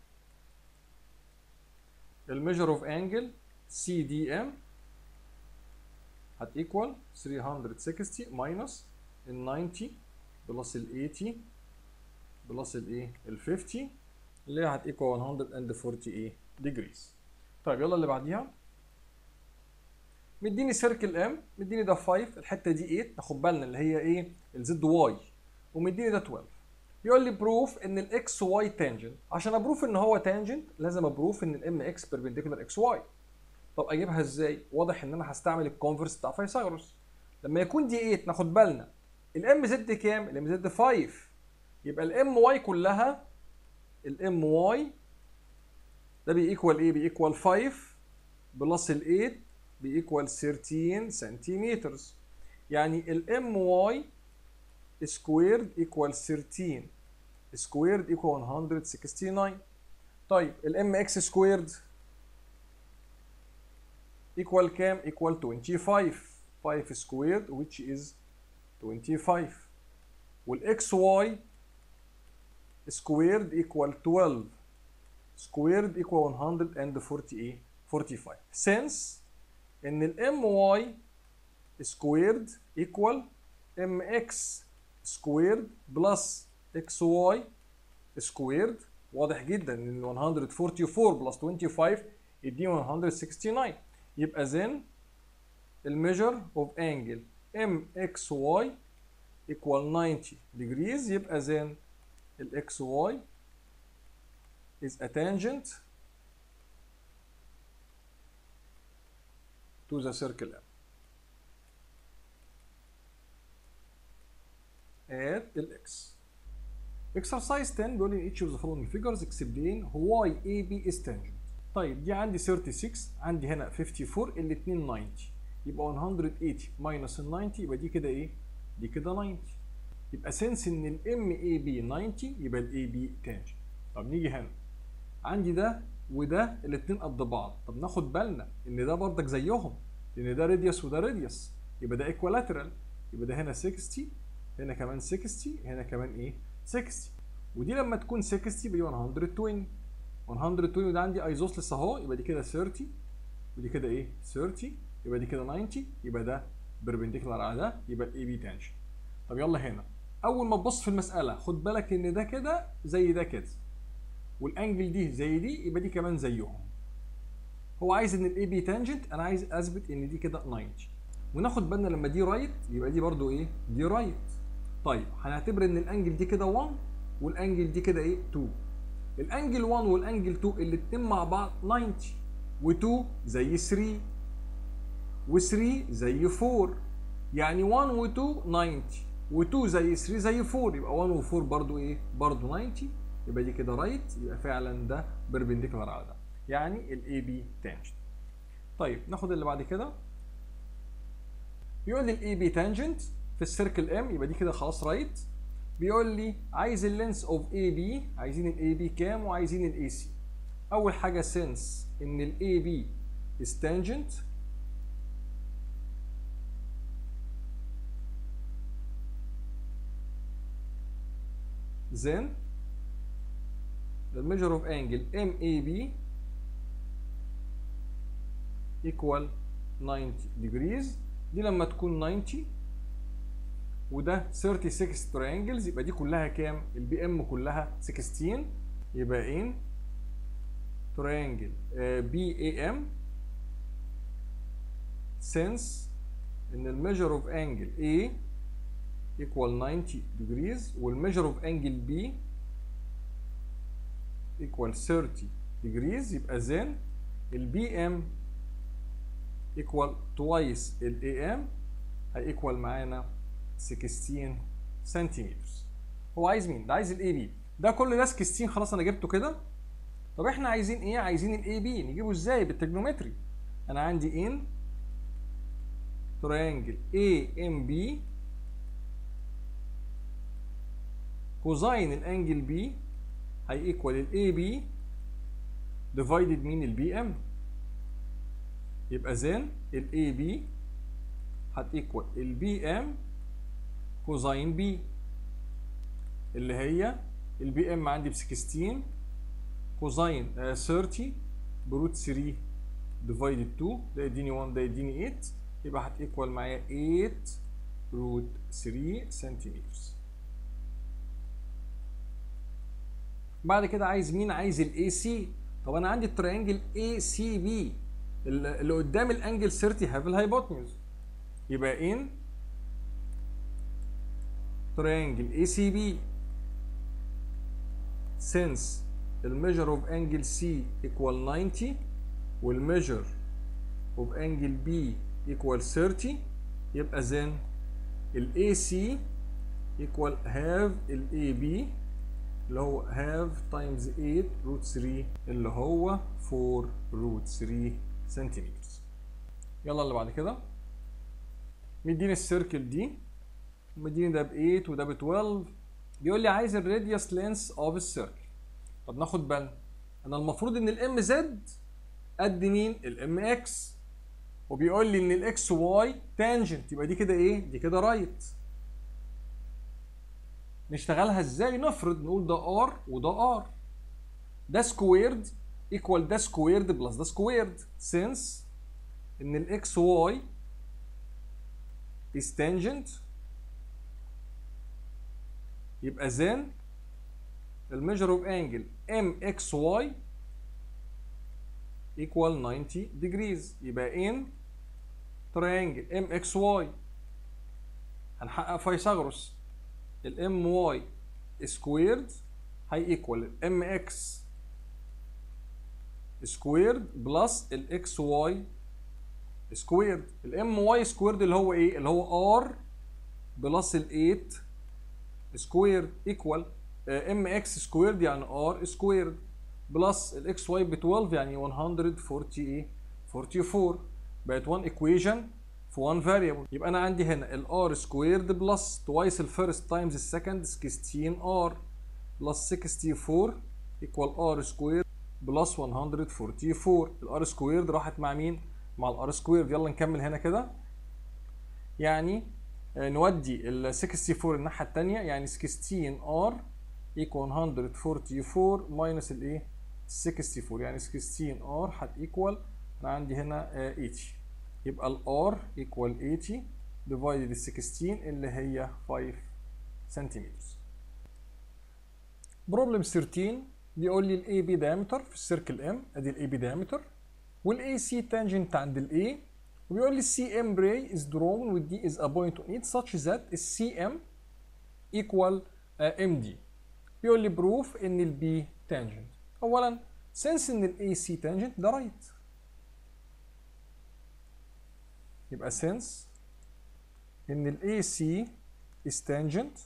الميجر اوف انجل سي دي ام هت equal three sixty minus ال ninety بلس ال eighty بلس الايه؟ ال fifty اللي هي هت equal one forty ايه degrees. طيب يلا اللي بعديها. مديني سيركل ام، مديني ده five، الحته دي eight، ناخد بالنا اللي هي ايه؟ الزد واي، ومديني ده twelve. يقول لي بروف ان الاكس واي تانجنت. عشان ابروف ان هو تانجنت لازم ابروف ان الام اكس بيربنديكولار اكس واي. طب اجيبها ازاي؟ واضح ان انا هستعمل الكونفرس بتاع فيثاغورس. لما يكون دي eight ناخد بالنا الام زد كام؟ الام زد five، يبقى الام واي كلها الام واي ده بيكوال ايه؟ بيكوال five بلس ال eight بيكوال thirteen سنتيمتر. يعني الام واي سكويرد ايكوال thirteen سكويرد ايكوال one sixty-nine. طيب الام اكس سكويرد ايكوال كام؟ ايكوال twenty-five. five سكويرد which is twenty-five. والاكس واي سكويرد ايكوال twelve سكويرد ايكوال one forty forty-five. since ان الام واي سكويرد ايكوال ام اكس سكويرد بلس اكس واي سكويرد، واضح جدا ان one forty-four بلس twenty-five يديني one sixty-nine. يبقى then الميجر اوف انجل ام اكس واي equal ninety degrees. يبقى then الاكس واي is a tangent to the circle M at الإكس. Exercise ten بيقول لي each of the following figures explain why A B is tangent. طيب دي عندي thirty-six، عندي هنا fifty-four، الاتنين ninety، يبقى one eighty minus ال ninety يبقى دي كده ايه؟ دي كده ninety. يبقى since ان ال M A B ninety يبقى ال A B tangent. طب نيجي هنا عندي ده وده الاتنين قد بعض، طب ناخد بالنا ان ده بردك زيهم لان ده راديوس وده راديوس، يبقى ده equilateral، يبقى ده هنا sixty هنا كمان sixty هنا كمان ايه ستين. ودي لما تكون ستين يبقى دي مية وعشرين. مية وعشرين وده عندي ايزوسلس اهو، يبقى دي كده ثلاثين، ودي كده ايه ثلاثين، يبقى دي كده تسعين، يبقى ده بيربنديكولار على ده، يبقى الاي بي تانجنت. طب يلا هنا اول ما تبص في المساله خد بالك ان ده كده زي ده كده، والانجل دي زي دي، يبقى دي كمان زيهم. هو عايز ان الاي بي تانجنت، انا عايز اثبت ان دي كده تسعين، وناخد بالنا لما دي رايت يبقى دي برضو ايه دي رايت. طيب هنعتبر ان الانجل دي كده واحد والانجل دي كده ايه اتنين. الانجل واحد والانجل اتنين الاتنين مع بعض تسعين، و2 زي ثلاثة، و3 زي أربعة، يعني واحد و2 تسعين، و2 زي ثلاثة زي أربعة، يبقى واحد و4 برضو ايه برضو تسعين، يبقى دي كده رايت، يبقى فعلا ده بيربنديكولار على ده، يعني الاي بي تانجنت. طيب ناخد اللي بعد كده. بيقول لي الاي بي تانجنت في السيركل ام، يبقى دي كده خلاص رايت. بيقول لي عايز اللينس اوف اي بي، عايزين الاي بي كام وعايزين الاي سي. اول حاجه سنس ان الاي بي is tangent، then the measure of angle M A B equal ninety degrees. دي لما تكون تسعين وده ستة وثلاثين triangles، يبقى دي كلها كام؟ البي ام كلها ستاشر، يبقى ان triangle بي اي ام since ان الميجر اوف انجل A equal ninety degrees والميجر اوف انجل B equal thirty degrees، يبقى then البي ام equal twice الاي ام هي equal معانا ستاشر سنتيمتر. هو عايز مين؟ ده عايز الاي بي، ده كل ده ستاشر خلاص انا جبته كده. طب احنا عايزين ايه؟ عايزين الاي بي، نجيبه ازاي؟ بالتريجونومتري. انا عندي ان تريانجل اي ام بي كوزاين الانجل بي هي ايكوال الاي بي ديفايدد مين؟ البي ام. يبقى زين الاي بي هت ايكوال البي ام كوزاين بي، اللي هي البي ام عندي ب ستاشر كوزاين ثلاثين بروت ثلاثة ديفايدد اتنين، ده يديني واحد ده يديني تمانية، يبقى هت ايكوال معايا تمانية روت ثلاثة سنتيمتر. بعد كده عايز مين؟ عايز الاي سي. طب انا عندي التريانجل اي سي بي اللي قدام الانجل ثلاثين هاف الهايبوتنيوز، يبقى ان triangle A C B since the measure of angle C equal ninety والmeasure of angle B equal thirty، يبقى then ال A C equal half ال A B اللي هو half times eight root three اللي هو four root three سنتيمتر. يلا اللي بعد كده. مديني السيركل دي، مديني ده ب تمانية وده ب اتناشر، بيقول لي عايز الراديوس لينس اوف السيركل. طب ناخد بالنا انا المفروض ان الام زد قد مين؟ الام اكس، وبيقول لي ان الاكس واي تانجنت، يبقى دي كده ايه؟ دي كده رايت. نشتغلها ازاي؟ نفرض نقول ده ار وده ار، ده سكويرد ايكوال ده سكويرد بلس ده سكويرد، سينس ان الاكس واي is tangent، يبقى then الميجر اوف انجل ام اكس واي equal ninety degrees، يبقى ان تريانجل ام اكس واي هنحقق فيثاغورس، الام واي سكويرد هي ايكوال الام اكس سكويرد بلس الاكس واي سكويرد. الام واي سكويرد اللي هو ايه؟ اللي هو ار بلس ال تمانية سكويرد ايكوال ام اكس سكويرد يعني ار سكويرد بلس الاكس واي ب اتناشر يعني مية واربعين اربعة، بقت واحد ايكويشن في واحد فاريبل. يبقى انا عندي هنا الار سكويرد بلس توايس الفيرست تايمز السكند ستاشر ار بلس اربعة وستين ايكوال ار سكويرد بلس مية واربعين. الار سكويرد راحت مع مين؟ مع الار سكويرد. يلا نكمل هنا كده، يعني نودي ال اربعة وستين الناحيه الثانيه، يعني ستاشر ار equal one forty-four minus الايه sixty-four، يعني sixteen r هت equal انا عندي هنا uh, eighty، يبقى ال r equal eighty divided ال sixteen اللي هي five centimeters. problem thirteen بيقول لي ال A B diameter في السيركل M، ادي ال A B diameter، وال A C tangent عند ال A، وبيقول لي C M ray is drawn with D is a point on it such that ال C M equal uh, M D. بيقول لي proof ان ال B tangent. اولا since ان ال A C tangent ده right، يبقى since ان ال A C is tangent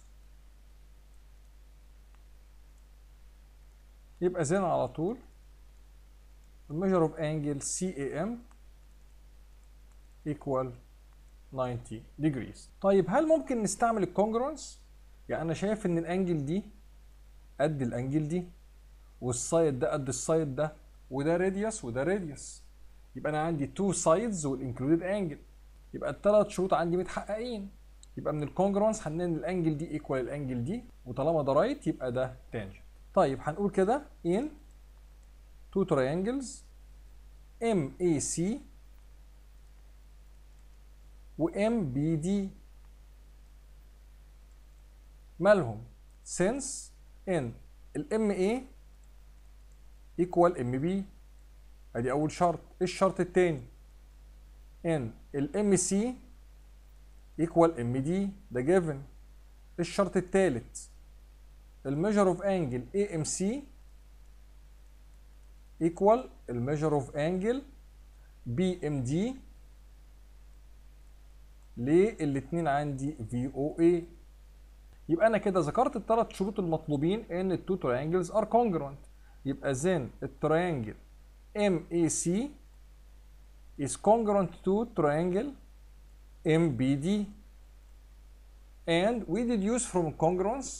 يبقى زين على طول measure of angle C A M equal ninety degrees. طيب هل ممكن نستعمل الكونجرونس؟ يعني انا شايف ان الانجل دي قد الانجل دي، والسايد ده قد السايد ده، وده راديوس وده راديوس، يبقى انا عندي two sides والانكلودed انجل، يبقى الثلاث شروط عندي متحققين. يبقى من الكونجرونس هنلاقي ان الانجل دي ايكوال الانجل دي، وطالما ده رايت يبقى ده تانجنت. طيب هنقول كده in two triangles M A C و M B D مالهم since ان ال M A equal M B، ادي اول شرط. ايه الشرط التاني؟ ان ال M C equal M D، ده given. الشرط التالت الميجر اوف انجل A M C equal الميجر اوف انجل B M D، ليه؟ الاتنين عندي V O A. يبقى انا كده ذكرت الثلاث شروط المطلوبين ان التو triangles are congruent. يبقى then التريانجل M A C is congruent to triangle M B D, and we deduce from congruence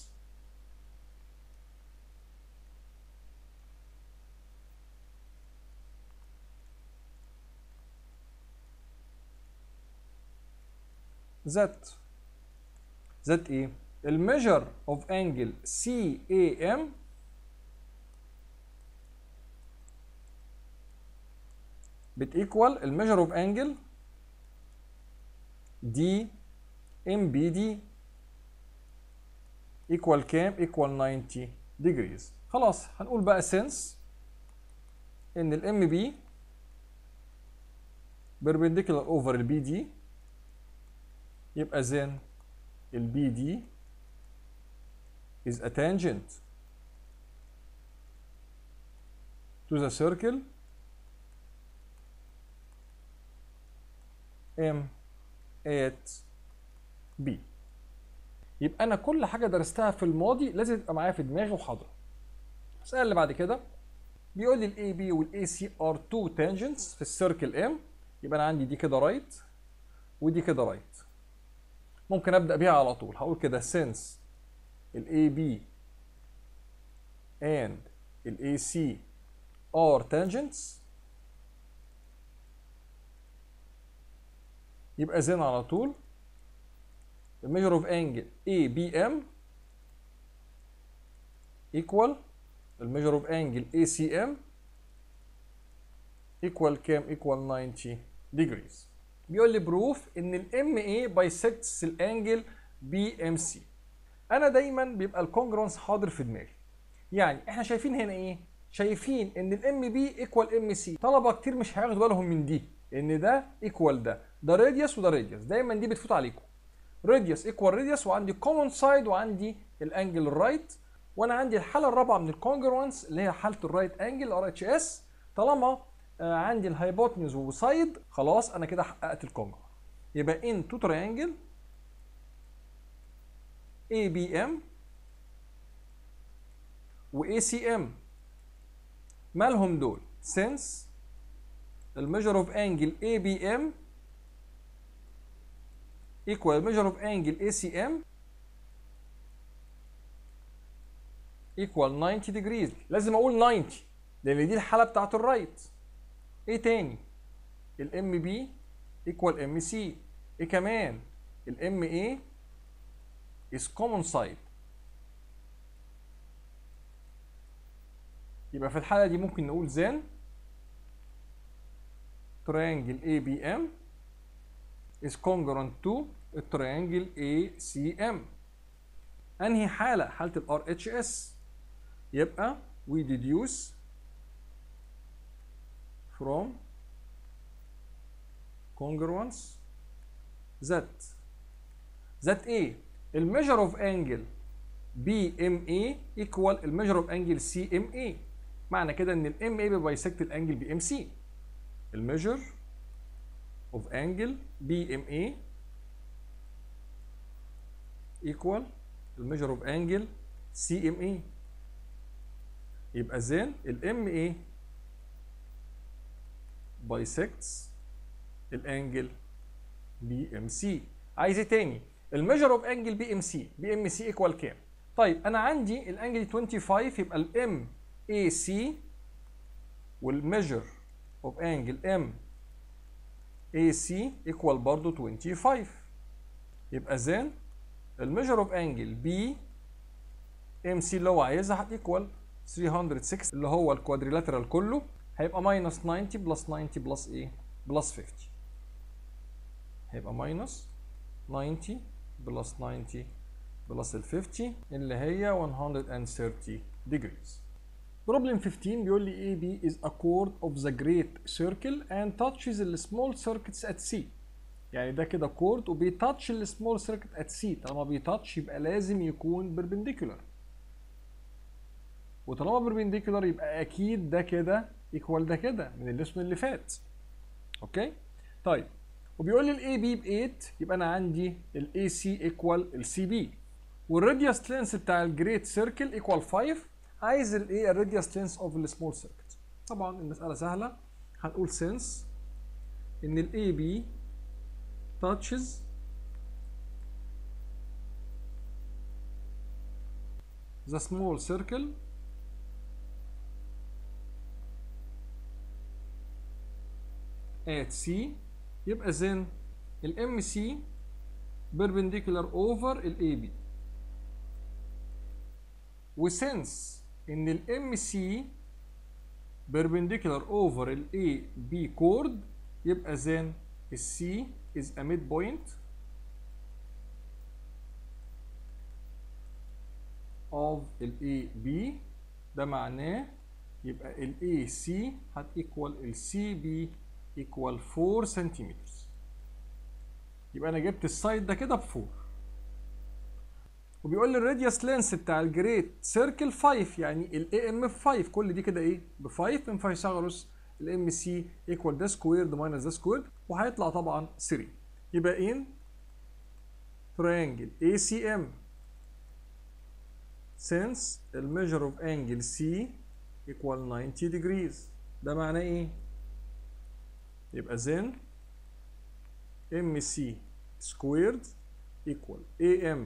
that that ايه؟ الميجر اوف انجل C A M بتيكوال الميجر اوف انجل D M B D ايكوال كام؟ ايكوال ninety degrees. خلاص هنقول بقى since ان ال M B perpendicular over ال B D، يبقى then ال B D is a tangent to the circle M at B. يبقى انا كل حاجه درستها في الماضي لازم تبقى معايا في دماغي وحاضره. السؤال اللي بعد كده بيقول لي ال A B وال A C are two tangents في السيركل M، يبقى انا عندي دي كده رايت right ودي كده رايت right. ممكن ابدا بيها على طول، هقول كده since ال A B and ال A C are tangents، يبقى زين على طول الميجر اوف انجل A B M equal الميجر اوف انجل A C M equal كام؟ equal ninety degrees. بيقول لي بروف ان ال M A bisects الانجل B M C. انا دايما بيبقى الكونجرونس حاضر في دماغي. يعني احنا شايفين هنا ايه؟ شايفين ان ال M B equal M C. طلبه كتير مش هياخدوا بالهم من دي، ان ده equal ده، ده راديوس وده راديوس، دايما دي بتفوت عليكم. راديوس ايكوال راديوس، وعندي كومن سايد وعندي الانجل الرايت، وانا عندي الحاله الرابعه من الكونجرونس اللي هي حاله الرايت انجل ار اتش اس. طالما آه عندي الهايبوتنيوز وسايد، خلاص انا كده حققت الكونجرون. يبقى ان تو تريانجل A B M و A C M مالهم دول؟ since الميجر اوف انجل A B M equal measure of angle A C M equal ninety degrees. لازم اقول ninety لان دي الحاله بتاعت الرايت. ايه تاني؟ ال M B equal M C. ايه كمان؟ ال M A is common side يبقى في الحالة دي ممكن نقول then triangle A B M is congruent to التريانجل A C M. انهي حالة؟ حالة ال R H S. يبقى we deduce from congruence that that A الميجر اوف انجل B M A equal الميجر اوف انجل C M A. معنى كده ان ال M A بيبايسكت الانجل B M C. الميجر اوف انجل B M A equal الميجر اوف انجل C M A. يبقى then ال M A bisects الانجل B M C. عايز ايه تاني؟ الميجر اوف انجل B M C B M C equal كام؟ طيب انا عندي الانجل خمسة وعشرين يبقى ال M A C والميجر اوف انجل M A C equal برضه خمسة وعشرين. يبقى then الميجر اوف انجل B M C اللي هو عايزها هتيكوال ثلاثمية وستة اللي هو الكوادريلاترال كله هيبقى ماينس تسعين بلس تسعين بلس ايه؟ بلس خمسين. هيبقى ماينس تسعين بلس تسعين بلس ال خمسين اللي هي مية وثلاثين degrees. Problem خمستاشر بيقول لي A B is a chord of the great circle and touches the small circuits at C. يعني ده كده chord وبيتاتش ال small circuit at C. طالما بيتاتش يبقى لازم يكون perpendicular. وطالما perpendicular يبقى اكيد ده كده equal ده كده من الليسون اللي فات. اوكي؟ طيب وبيقول لي ال A B ب تمانية يبقى انا عندي ال A C equal ال C B. والراديوس لينس بتاع الجريت سيركل ايكوال خمسة. عايز الايه؟ الراديوس لينس اوف السمول سيركت. طبعا المساله سهله. هنقول سينس ان ال A B touches the small circle at C. يبقى then ال M C perpendicular over ال A B. وسنس ان ال M C perpendicular over ال A B chord يبقى then ال C is a midpoint of ال A B. ده معناه يبقى ال A C هتيكوال ال C B equal أربعة سنتيمتر. يبقى انا جبت السايد ده كده ب أربعة. وبيقول لي الراديوس لينس بتاع الجريت سيركل خمسة يعني ال A M ب خمسة. كل دي كده ايه؟ ب خمسة من فيثاغورس. ال M C equal ده سكويرد ماينس ده سكويرد وهيطلع طبعا ثلاثة. يبقى ان triangle A C M since the measure of angle C equal ninety degrees. ده معناه ايه؟ يبقى then M C squared equal A M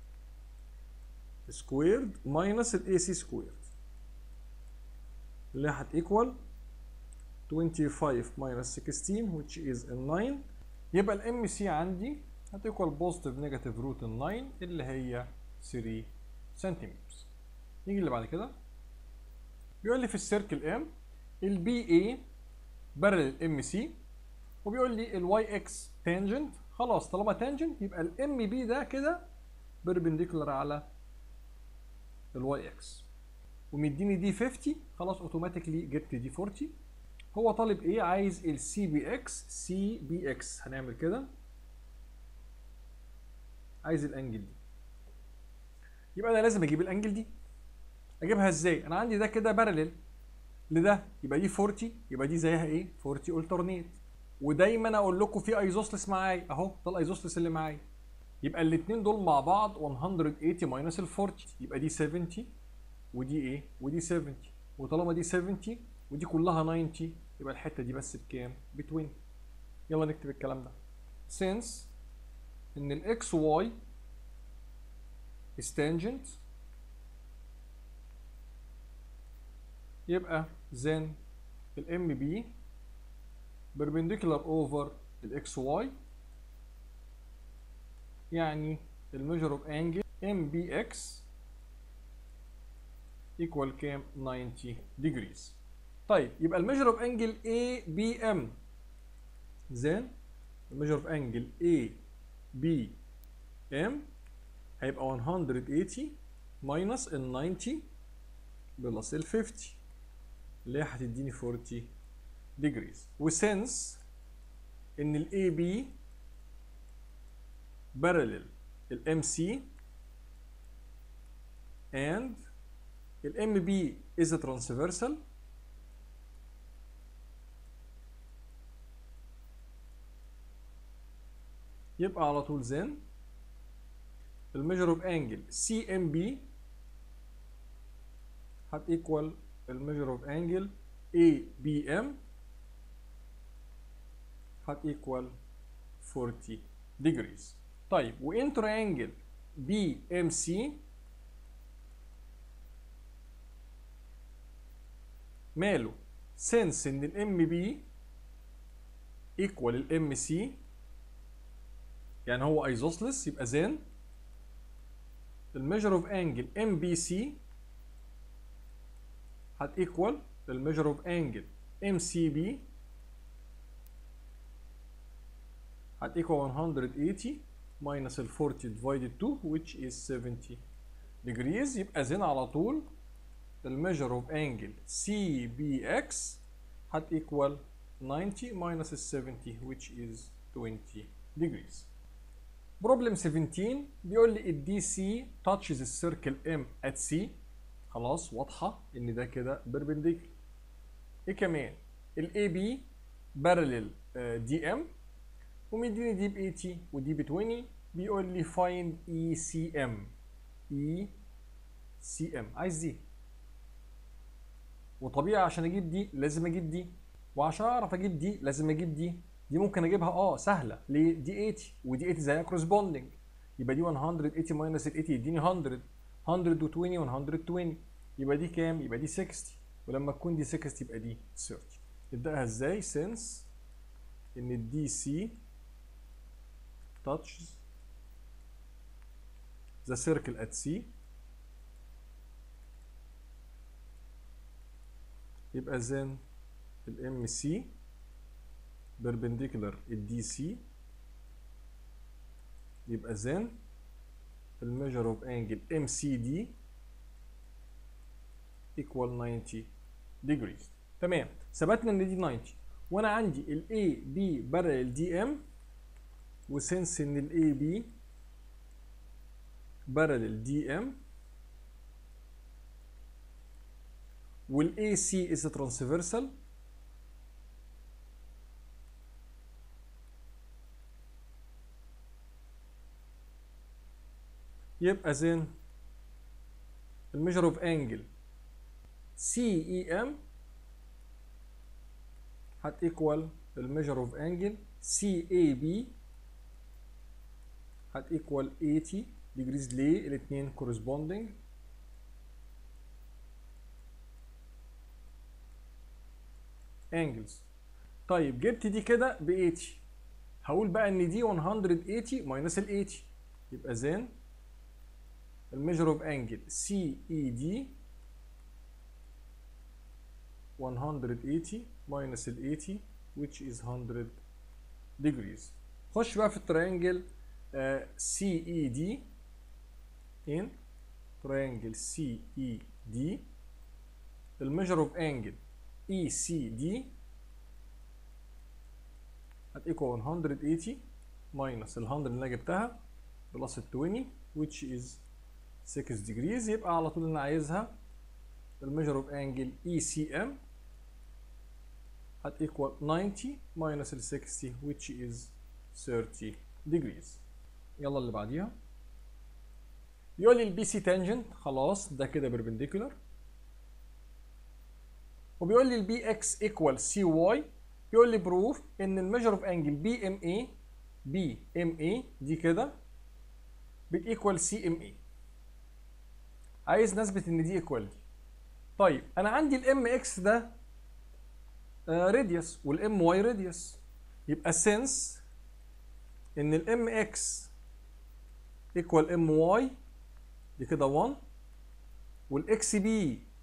squared minus ال A C squared اللي هت equal twenty-five minus sixteen which is nine. يبقى ال M C عندي هت equal positive negative root nine اللي هي ثلاثة سنتيمتر. نيجي اللي بعد كده. بيقول لي في السيركل M ال B A parallel M C وبيقول لي ال Y X tangent. خلاص طالما tangent يبقى ال M B ده كده perpendicular على ال Y X ومديني دي خمسين. خلاص اوتوماتيكلي جبت دي أربعين. هو طالب ايه؟ عايز ال C B X C B X. هنعمل كده. عايز الانجل دي. يبقى انا لازم اجيب الانجل دي. اجيبها ازاي؟ انا عندي ده كده بارلل لده يبقى دي أربعين يبقى دي زيها ايه؟ أربعين الترنيت. ودايما اقول لكم في ايزوسلس معايا اهو. ده الايزوسلس اللي معايا. يبقى الاثنين دول مع بعض مية وثمانين ماينس ال أربعين يبقى دي سبعين ودي ايه؟ ودي سبعين. وطالما دي سبعين ودي كلها تسعين يبقى الحته دي بس بكام؟ ب عشرين. يلا نكتب الكلام ده. since ان ال X Y is tangent يبقى then ال M B perpendicular over ال X Y يعني الميجر اوف انجل M B X equal كام؟ ninety degrees. طيب يبقى الميجر اوف انجل A B M then الميجر اوف انجل A B M هيبقى one hundred eighty minus ال ninety بلس ال fifty اللي هي هتديني forty degrees. وسنس ان ال A B parallel ال M C and ال M B is a transversal يبقى على طول then الميجر اوف انجل C M B هت equal الميجر اوف انجل A B M هت equal forty degrees. طيب وان تريانجل B M C ماله؟ since ان ال M B equal ال M C يعني هو isosceles يبقى then الميجر اوف انجل M B C هت equal الميجر اوف انجل M C B هت equal one hundred eighty minus ال forty divided two which is seventy degrees. يبقى then على طول الميجر اوف انجل C B X هت equal ninety minus ال seventy which is twenty degrees. Problem seventeen بيقول لي ال D C touches السيركل M at C. خلاص واضحة إن ده كده perpendicular. إيه كمان؟ ال A B parallel uh, D M ومديني دي ب eighty ودي ب twenty. بيقول لي find E C M. E C M عايز دي. وطبيعي عشان أجيب دي لازم أجيب دي. وعشان أعرف أجيب دي لازم أجيب دي. دي ممكن أجيبها أه سهلة. ليه؟ دي eighty ودي eighty زيها corresponding. يبقى دي one hundred eighty minus ال eighty يديني one hundred. one hundred twenty و one hundred twenty. يبقى دي كام؟ يبقى دي sixty. ولما تكون دي sixty يبقى دي thirty. نبدأها ازاي؟ since ان ال D C touches the circle at C يبقى then ال M C perpendicular ال D C يبقى then ال measure of angle M C D equal ninety degrees. تمام ثبتنا ان دي ninety وانا عندي ال A B parallel D M وسنس ان ال A B parallel D M وال A C is a transversal يبقى then الميجر اوف انجل C E M هت equal الميجر اوف انجل C A B هت equal eighty degrees. ليه؟ الاثنين corresponding. angles. طيب جبت دي كده ب eighty هقول بقى ان دي one hundred eighty minus ال eighty يبقى then الميجر اوف انجل C E D one hundred eighty minus ال eighty which is one hundred degrees. خش بقى في التريانجل uh, C E D in triangle C E D الميجر اوف انجل E C D هت equal one hundred eighty minus ال one hundred اللي انا جبتها بلس ال twenty which is six degrees. يبقى على طول انا عايزها الميجر اوف انجل E C M هت equal ninety minus ال sixty which is thirty degrees. يلا اللي بعديها يقول لي البي سي تانجنت. خلاص ده كده perpendicular. وبيقول لي البي اكس equal سي واي. بيقول لي بروف ان الميجر اوف انجل بي ام اي بي ام اي دي كده بتيكوال سي ام اي. عايز نثبت ان دي ايكوال دي. طيب انا عندي الام اكس ده راديوس والام واي راديوس يبقى سنس ان الام اكس ايكوال ام واي دي كده one والاكس بي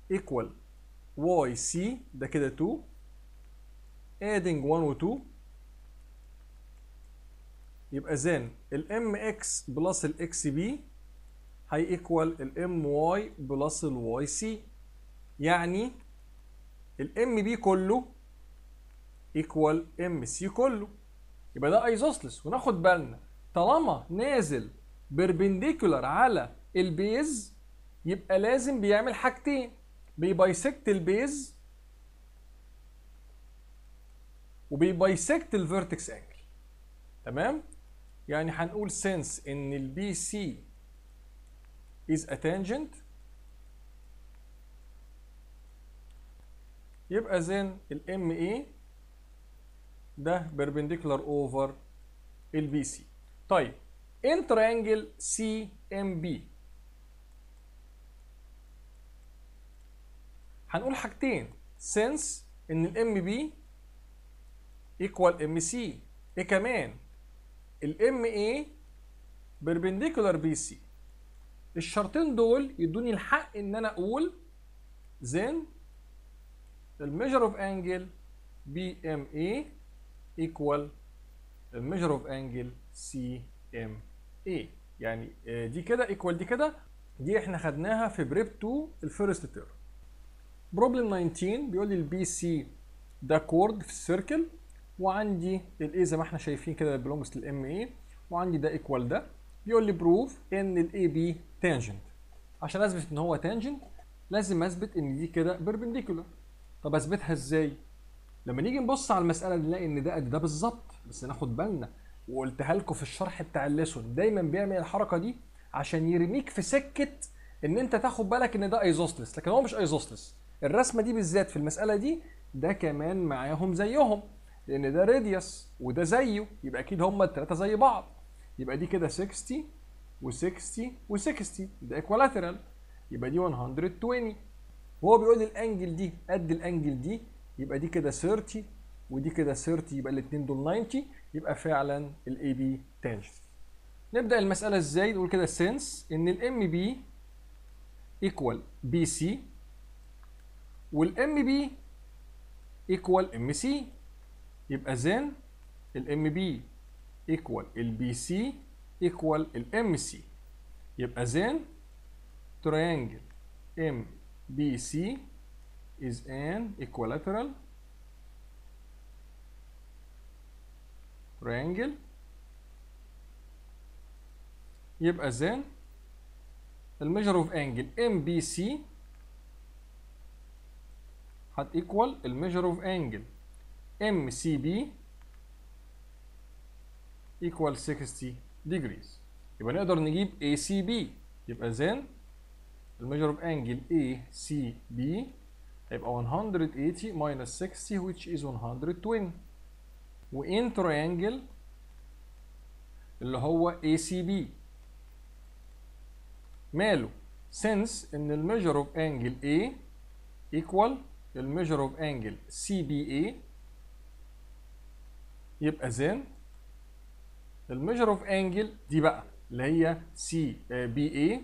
equal واي سي ده كده اتنين adding واحد و اتنين يبقى زين الام اكس بلس الاكس بي هي ايكوال الام واي بلس الواي سي، يعني الام بي كله ايكوال ام سي كله، يبقى ده ايزوسلس. وناخد بالنا طالما نازل بيربنديكولار على البيز يبقى لازم بيعمل حاجتين، بيبايسكت البيز وبيبايسكت الفيرتكس انجل. تمام؟ يعني هنقول since ان البي سي is a tangent يبقى زين الام اي ده perpendicular over البي سي. طيب in triangle سي ام بي هنقول حاجتين since ان الام بي equal ام سي، ايه كمان؟ الام اي perpendicular بي سي. الشرطين دول يدوني الحق ان انا اقول then الميجر اوف انجل بي ام اي equal الميجر اوف انجل سي ام اي. يعني دي كده ايكوال دي كده، دي احنا خدناها في بريب اتنين الفيرست تيرم. بروبلم تسعتاشر بيقول لي البي سي ده كورد في السيركل، وعندي الاي زي ما احنا شايفين كده بيلونجز للام اي، وعندي ده ايكوال ده. بيقول لي بروف ان الاي بي تانجنت. عشان اثبت ان هو تانجنت لازم اثبت ان دي كده بيربنديكولار. طب اثبتها ازاي؟ لما نيجي نبص على المساله نلاقي ان ده قد ده بالظبط، بس ناخد بالنا وقلتها لكم في الشرح بتاع الليسون دايما بيعمل الحركه دي عشان يرميك في سكه ان انت تاخد بالك ان ده ايزوسلس، لكن هو مش ايزوسلس. الرسمه دي بالذات في المساله دي ده كمان معاهم زيهم، لان ده راديوس وده زيه، يبقى اكيد هما الثلاثه زي بعض. يبقى دي كده ستين و60 و60 ده ايكوالاترال، يبقى دي مية وعشرين. وهو بيقول لي الانجل دي قد الانجل دي، يبقى دي كده تلاتين ودي كده تلاتين، يبقى الاثنين دول تسعين، يبقى فعلا الاي بي تانجنت. نبدا المساله ازاي؟ نقول كده سنس ان الام بي ايكوال بي سي والام بي ايكوال ام سي، يبقى زين الام بي ايكوال البي سي ايكوال الام سي، يبقى زين triangle ام بي سي is an equilateral triangle. يبقى then الميجر اوف انجل ام بي سي هت equal الميجر اوف انجل ام سي بي equal ستين degrees. يبقى نقدر نجيب اي سي بي. يبقى then الميجر اوف انجل اي سي بي هيبقى مية وتمانين minus ستين which is مية وعشرين. وان triangle اللي هو اي سي بي ماله؟ since ان الميجر اوف انجل A equal الميجر اوف انجل سي بي اي، يبقى then الميجر اوف انجل دي بقى اللي هي سي بي اي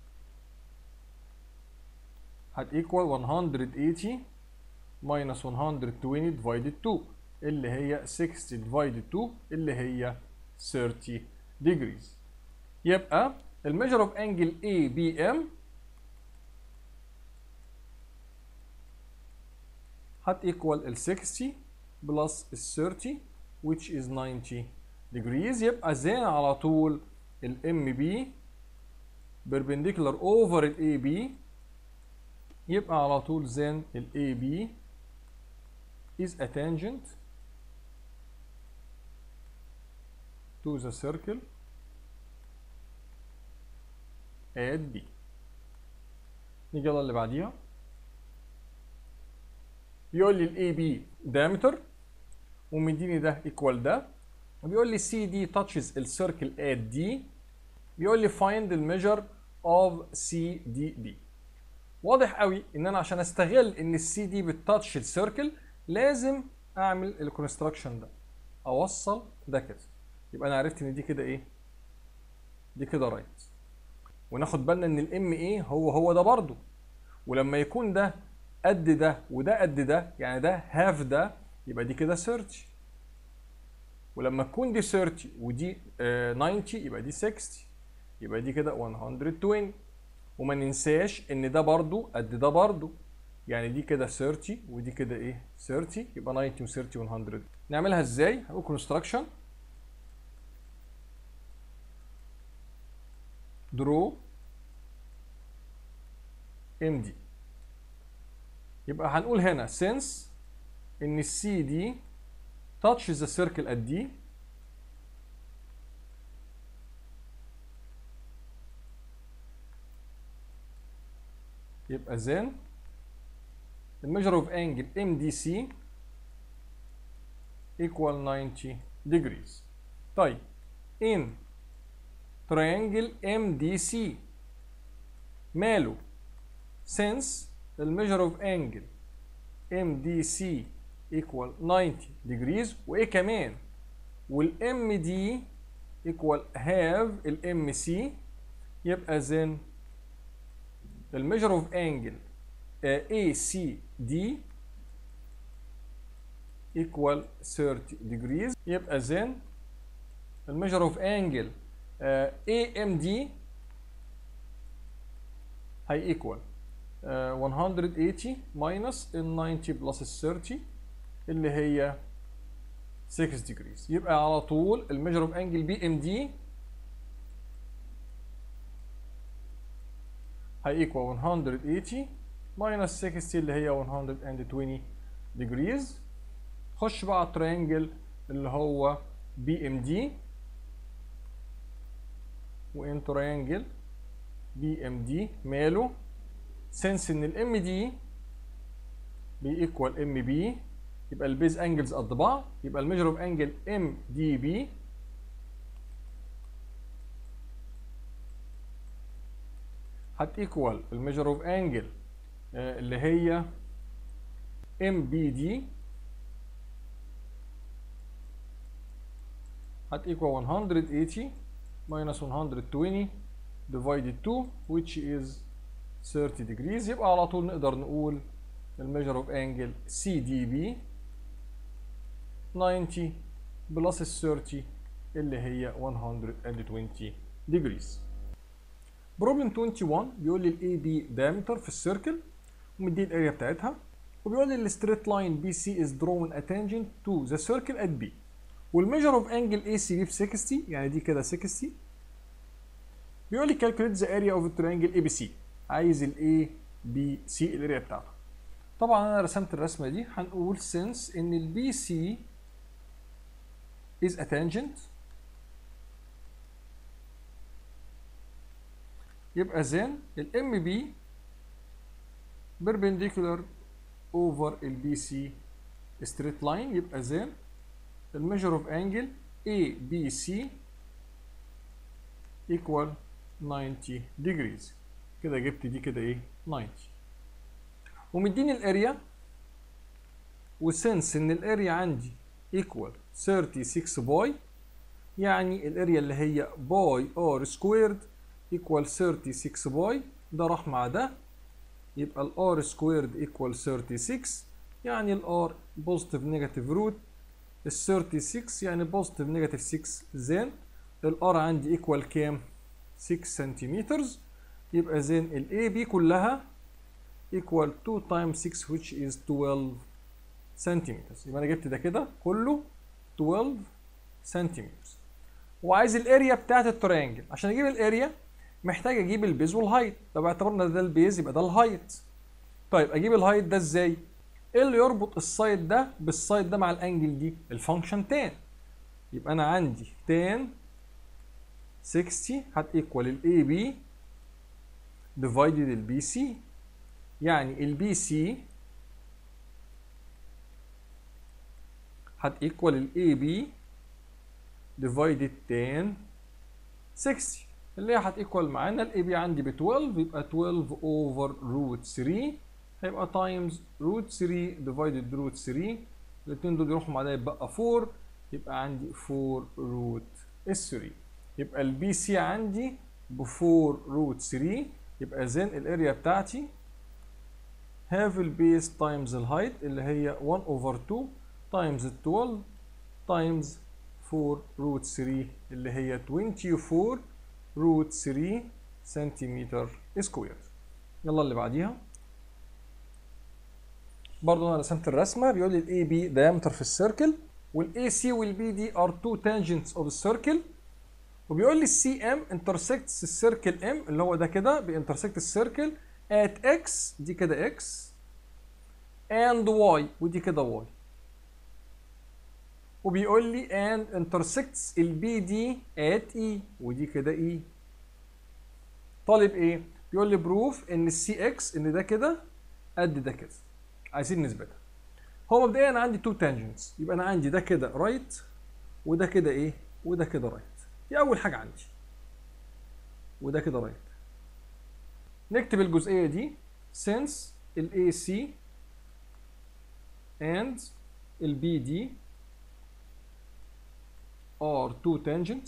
هت equal مية وتمانين minus مية وعشرين divided اتنين اللي هي ستين divided اتنين اللي هي تلاتين degrees. يبقى الميجر اوف انجل اي بي ام هت equal ال ستين بلس ال تلاتين which is تسعين degrees. يبقى زين على طول الام بي perpendicular over الاي بي، يبقى على طول زين الاي بي is a tangent to the circle at B. نيجي يلا اللي بعديها. بيقول لي الاي بي diameter ومديني ده equal ده، وبيقول لي سي دي touches السيركل at D. بيقول لي find the measure of سي دي بي. واضح قوي ان انا عشان استغل ان السي دي بتتاتش السيركل لازم اعمل الكونستراكشن ده، اوصل ده كده. يبقى انا عرفت ان دي كده ايه؟ دي كده رايت. وناخد بالنا ان الام ايه هو هو ده برضو، ولما يكون ده قد ده وده قد ده، يعني ده هاف ده، يبقى دي كده ثلاثين. ولما تكون دي ثلاثين ودي تسعين يبقى دي ستين، يبقى دي كده مية وعشرين. وما ننساش ان ده برضو قد ده برضو، يعني دي كده ثلاثين ودي كده ايه ثلاثين، يبقى تسعين و30 و100. نعملها ازاي؟ هنقول كونستراكشن درو ام دي. يبقى هنقول هنا since ان السي دي touches the circle at D، يبقى then the measure of angle M D C equal ninety degrees. طيب in triangle M D C ماله؟ since the measure of angle M D C equal ninety degrees، وايه كمان؟ والM D equal half الM C، يبقى then the measure of angle uh, A C D equal thirty degrees، يبقى then the measure of angle uh, A M D هي equal uh, one hundred eighty minus ال ninety plus ال thirty اللي هي six degrees. يبقى على طول ال measure of angle B M D هي equal one hundred eighty minus sixty اللي هي one hundred twenty degrees. خش بقى على التريانجل اللي هو بي ام دي، وان تريانجل بي ام دي ماله؟ سنس ان الام دي بيكوال ام بي، يبقى البيز انجلز قد بعض، يبقى الميجر اوف انجل ام دي بي هتيكوال الميجر اوف انجل اللي هي ام بي دي هتيكوال one hundred eighty minus one hundred twenty divided two which is thirty degrees. يبقى على طول نقدر نقول الميجر اوف انجل سي دي بي ninety بلس thirty اللي هي one hundred twenty degrees. بروبلم واحد وعشرين بيقول لي الاي بي diameter في السيركل ومدي الاريا بتاعتها، وبيقول لي الستريت لاين بي سي is drawn a tangent to the circle at B، والميجر اوف انجل اي سي بي ب sixty، يعني دي كده sixty. بيقول لي calculate the area of the triangle اي بي سي، عايز الاي بي سي الاريا بتاعته. طبعا انا رسمت الرسمه دي، هنقول since ان البي سي is a tangent، يبقى then الام بي perpendicular over البي سي straight line، يبقى then الميجر اوف انجل اي بي سي equal ninety degrees. كده جبت دي كده ايه ninety، ومديني الاريا، وسنس ان الاريا عندي equal thirty-six باي، يعني الاريا اللي هي باي ار سكويرد equal thirty-six باي، ده راح مع ده، يبقى الار سكويرد equal thirty-six، يعني الار بوزيتيف نيجاتيف روت ال thirty-six يعني بوزيتيف نيجاتيف six، زين الار عندي equal كام؟ six سنتيمتر، يبقى زين الاي بي كلها equal two times six which is twelve سنتيمتر. يبقى انا جبت ده كده كله twelve سنتيمتر. وعايز الاريا بتاعت التريانجل، عشان اجيب الاريا محتاج اجيب البيز والهايت، لو اعتبرنا ده البيز يبقى ده الهايت. طيب اجيب الهايت ده ازاي؟ ايه اللي يربط السايد ده بالسايد ده مع الانجل دي؟ الفانكشن تان. يبقى انا عندي تان sixty هتيكوال الاي بي ديفايدد البي سي، يعني البي سي هتيكوال الاي بي ديفايدد تان sixty، اللي هي هتيكوال معانا الاي بي عندي ب twelve، يبقى twelve اوفر روت three، هيبقى تايمز روت three ديفايدد روت three، الاثنين دول يروحوا مع ده يبقى four، يبقى عندي four روت three، يبقى البي سي عندي ب four روت three، يبقى زين الاريا بتاعتي have البيس times الهايت اللي هي one over two times twelve times four root three اللي هي twenty-four root three سنتيمتر سكوير. يلا اللي بعديها. برضه انا رسمت الرسمه، بيقول لي الاي بي diameter في السيركل، والاي سي والبي دي are two tangents of the circle، وبيقول لي السي ام intersects السيركل ام اللي هو ده كده بينترسكت السيركل at x دي كده x and y ودي كده y، وبيقول لي and intersects البي دي at e ودي كده e. طالب ايه؟ بيقول لي بروف ان السي اكس ان ده كده قد ده كده، عايزين نثبتها. هو مبدئيا انا عندي تو تانجنتس، يبقى انا عندي ده كده رايت وده كده ايه؟ وده كده رايت. دي اول حاجه عندي، وده كده رايت. نكتب الجزئيه دي since ال A C and ال B D are two tangents،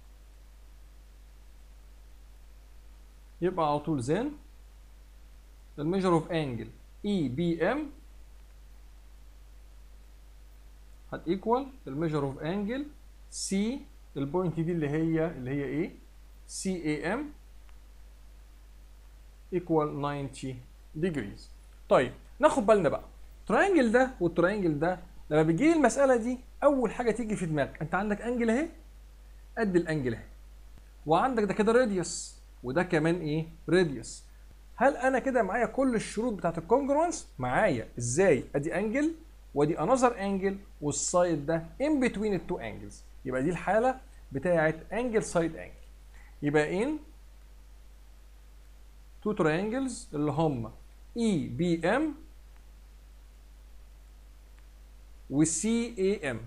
يبقى على طول then the measure of angle E B M هت equal the measure of angle C البوينت دي اللي هي اللي هي ايه؟ C A M equal ninety degrees. طيب ناخد بالنا بقى التراينجل ده والتراينجل ده لما بتجي لي المساله دي اول حاجه تيجي في دماغك انت عندك انجل اهي قد الانجل اهي، وعندك ده كده راديوس وده كمان ايه؟ راديوس. هل انا كده معايا كل الشروط بتاعت الكونجرونس؟ معايا. ازاي؟ ادي انجل وادي انذر انجل والسايد ده ان بتوين التو انجلز، يبقى دي الحاله بتاعت انجل سايد انجل. يبقى ان تو تراينجلز اللي هم اي بي ام و سي اي ام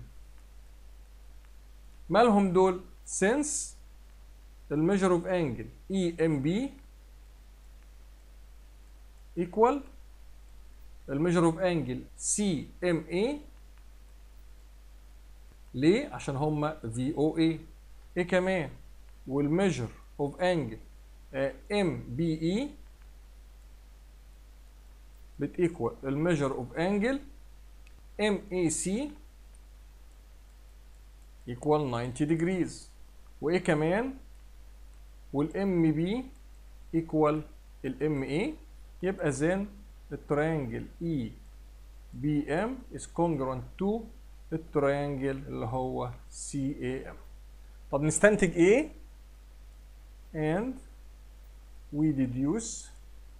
مالهم دول؟ since الميجر اوف انجل اي ام بي equal الميجر اوف انجل سي ام اي. ليه؟ عشان هما في او اي. ايه كمان؟ والميجر اوف انجل ام بي اي بتيكوال الميجر اوف انجل ام اي سي equal ninety degrees. وايه كمان؟ والام بي equal الام اي. يبقى then التريانجل اي بي ام is congruent to التريانجل اللي هو سي اي ام. طب نستنتج ايه؟ and we deduce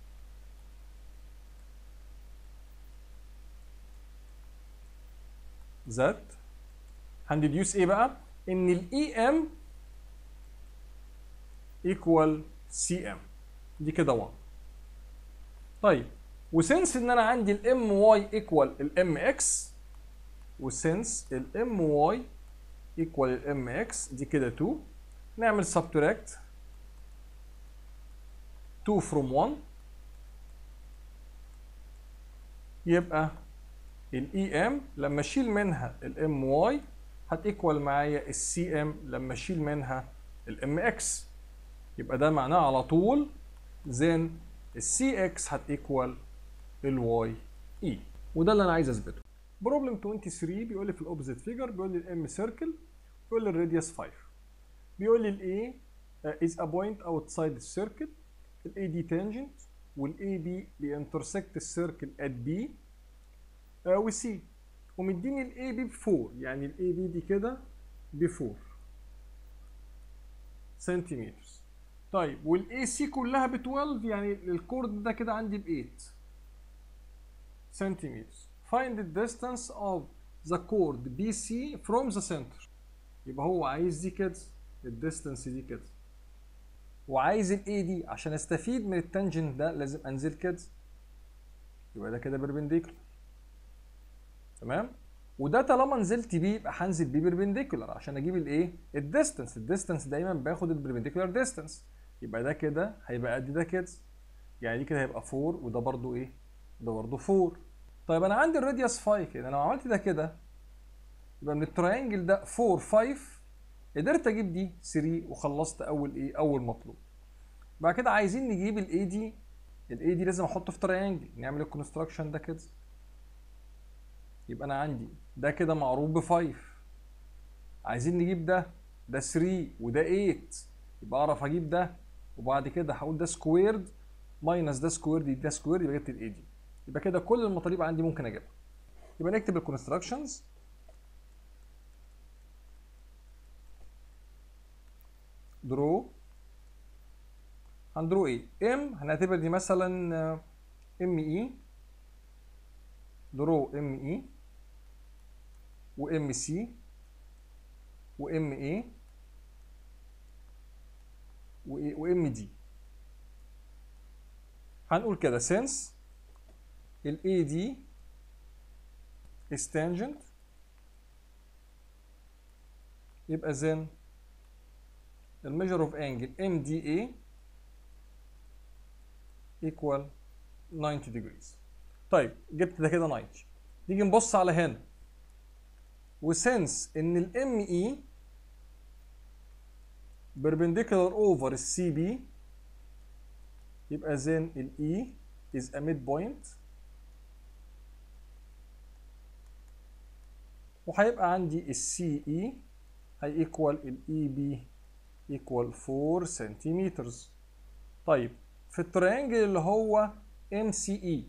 that هنديديوس ايه بقى؟ ان الاي ام equal سي ام دي كده واحد. طيب وسنس ان انا عندي الام واي ايكوال الام اكس، وسنس الام واي ايكوال الام اكس دي كده اتنين، نعمل subtract two from one يبقى الاي ام لما اشيل منها الام واي هتيكوال معايا السي ام لما اشيل منها الام اكس، يبقى ده معناه على طول then السي اكس هتيكوال الواي اي، وده اللي انا عايز اثبته. بروبلم تلاتة وعشرين بيقول لي في الاوبزيت فيجر، بيقول لي الام سيركل، بيقول لي الراديوس خمسة، بيقول لي الاي از ا بوينت اوتسايد السيركل، الاي دي تانجنت، والاي بي بينترسكت السيركل ات بي وسي، ومديني الاي بي ب أربعة، يعني الاي بي دي كده ب أربعة سنتيمتر. طيب والاي سي كلها ب اتناشر، يعني الكورد ده كده عندي ب تمانية سنتيمتر. Find the distance of the chord بي سي from the center. يبقى هو عايز دي كده، الديستانس دي كده، وعايز الاي دي عشان استفيد من التانجنت ده لازم انزل كده، يبقى ده كده بيربنديكولار. تمام؟ وده طالما نزلت بيه يبقى هنزل بيه بيربنديكولار عشان اجيب الايه؟ الديستانس. الديستانس دايما باخد البيربنديكولار ديستانس، يبقى ده كده هيبقى قد ده كده، يعني دي كده هيبقى أربعة وده برضو ايه؟ ده برضو أربعة. طيب انا عندي الراديوس خمسة كده، انا لو عملت ده كده يبقى من التراينجل ده أربعة خمسة قدرت اجيب دي تلاتة وخلصت اول ايه؟ اول مطلوب. بعد كده عايزين نجيب الاي دي الاي دي لازم احطه في تريانجل، نعمل الكونستراكشن ده كده. يبقى انا عندي ده كده معروف ب خمسة، عايزين نجيب ده، ده تلاتة وده تمانية، يبقى اعرف اجيب ده، وبعد كده هقول ده سكويرد ماينس ده سكويرد ده سكويرد، يبقى جبت الاي دي. يبقى كده كل المطالب عندي ممكن اجيبها. يبقى نكتب الكونستراكشنز. درو، هندرو ايه؟ ام هنعتبر دي مثلا ام اي، درو ام اي وام سي وام اي وام دي. هنقول كده since ال A D is tangent، يبقى then the measure of angle M D A equal ninety degrees. طيب جبت ده كده تسعين، نيجي نبص على هنا، وسنس ان ال M E perpendicular over ال C B، يبقى then ال E is a midpoint، وهيبقى عندي ال C E هي equal ال E B equal four سنتيمتر. طيب في التريانجل اللي هو M C E،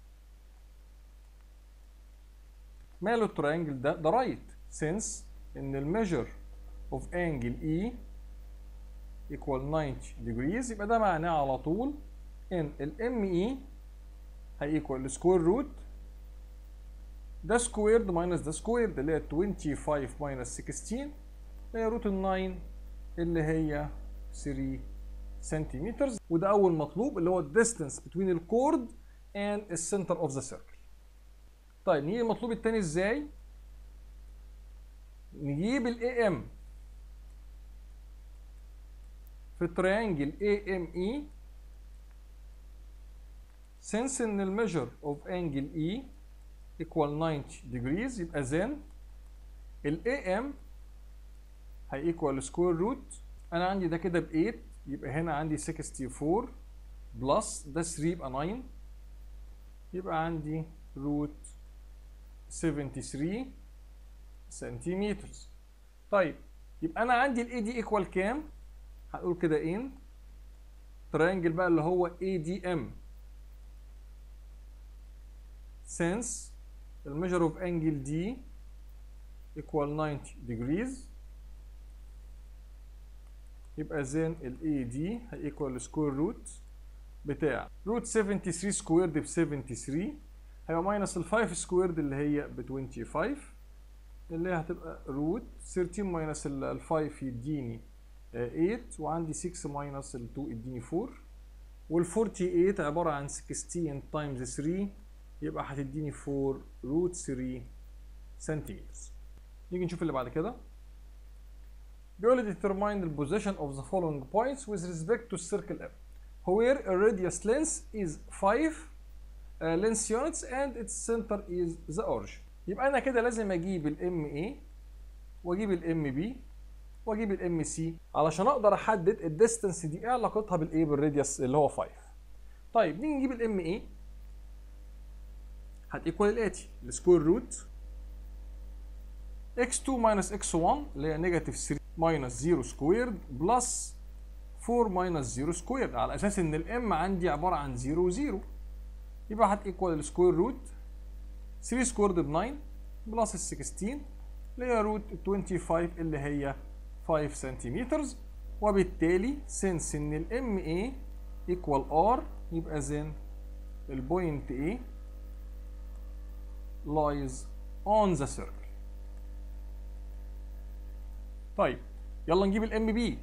ماله التريانجل ده؟ ده رايت، since ان الميجر of angle E equal ninety degrees، يبقى ده معناه على طول ان ال M E هي equal square root ده سكويرد ماينس ده سكويرد، اللي هي خمسة وعشرين minus ستاشر، اللي هي روت ال تسعة اللي هي تلاتة سنتيمتر. وده اول مطلوب اللي هو الديستانس بين الكورد and السنتر اوف ذا سيركل. طيب نيجي المطلوب الثاني ازاي؟ نجيب الاي ام في التريانجل اي ام اي، since ان الميجر اوف انجل اي equal ninety degrees، يبقى then ال إيه إم هي equal square root، أنا عندي ده كده ب تمانية، يبقى هنا عندي أربعة وستين بلس ده تلاتة يبقى تسعة، يبقى عندي روت تلاتة وسبعين سنتيمتر. طيب يبقى أنا عندي ال إيه دي equal كام؟ هنقول كده إن تريانجل بقى اللي هو إيه دي إم، since the measure of angle D equal ninety degrees، يبقى then ال إيه دي هي equal square root بتاع روت تلاتة وسبعين سكويرد ب تلاتة وسبعين، هيبقى ماينس ال خمسة سكويرد اللي هي ب خمسة وعشرين، اللي هي هتبقى روت تلتاشر ماينس ال خمسة يديني تمانية، وعندي ستة ماينس ال اتنين يديني أربعة، وال تمانية وأربعين عبارة عن ستاشر تايمز تلاتة، يبقى هتديني أربعة روت تلاتة سنتيمتر. نيجي نشوف اللي بعد كده. بيقول لي determine the position of the following points with respect to circle M where a radius length is five uh, length units and its center is the origin. يبقى انا كده لازم اجيب ال إم إيه واجيب ال إم بي واجيب ال إم سي علشان اقدر احدد الديستنس دي ايه علاقتها بالايه بالراديوس اللي هو خمسة. طيب نيجي نجيب ال إم إيه، هتيكوال الاتي السكوير روت إكس اتنين minus إكس واحد اللي هي نيجاتيف تلاتة minus صفر سكويرد بلس أربعة minus صفر سكويرد، على اساس ان الام عندي عباره عن صفر و0، يبقى هتيكوال السكوير روت تلاتة سكويرد ب تسعة بلس ال ستاشر اللي هي روت خمسة وعشرين اللي هي خمسة سنتيمتر. وبالتالي سنس ان الام اي ايكوال ار، يبقى زين البوينت A lies on the circle. طيب يلا نجيب الام بي،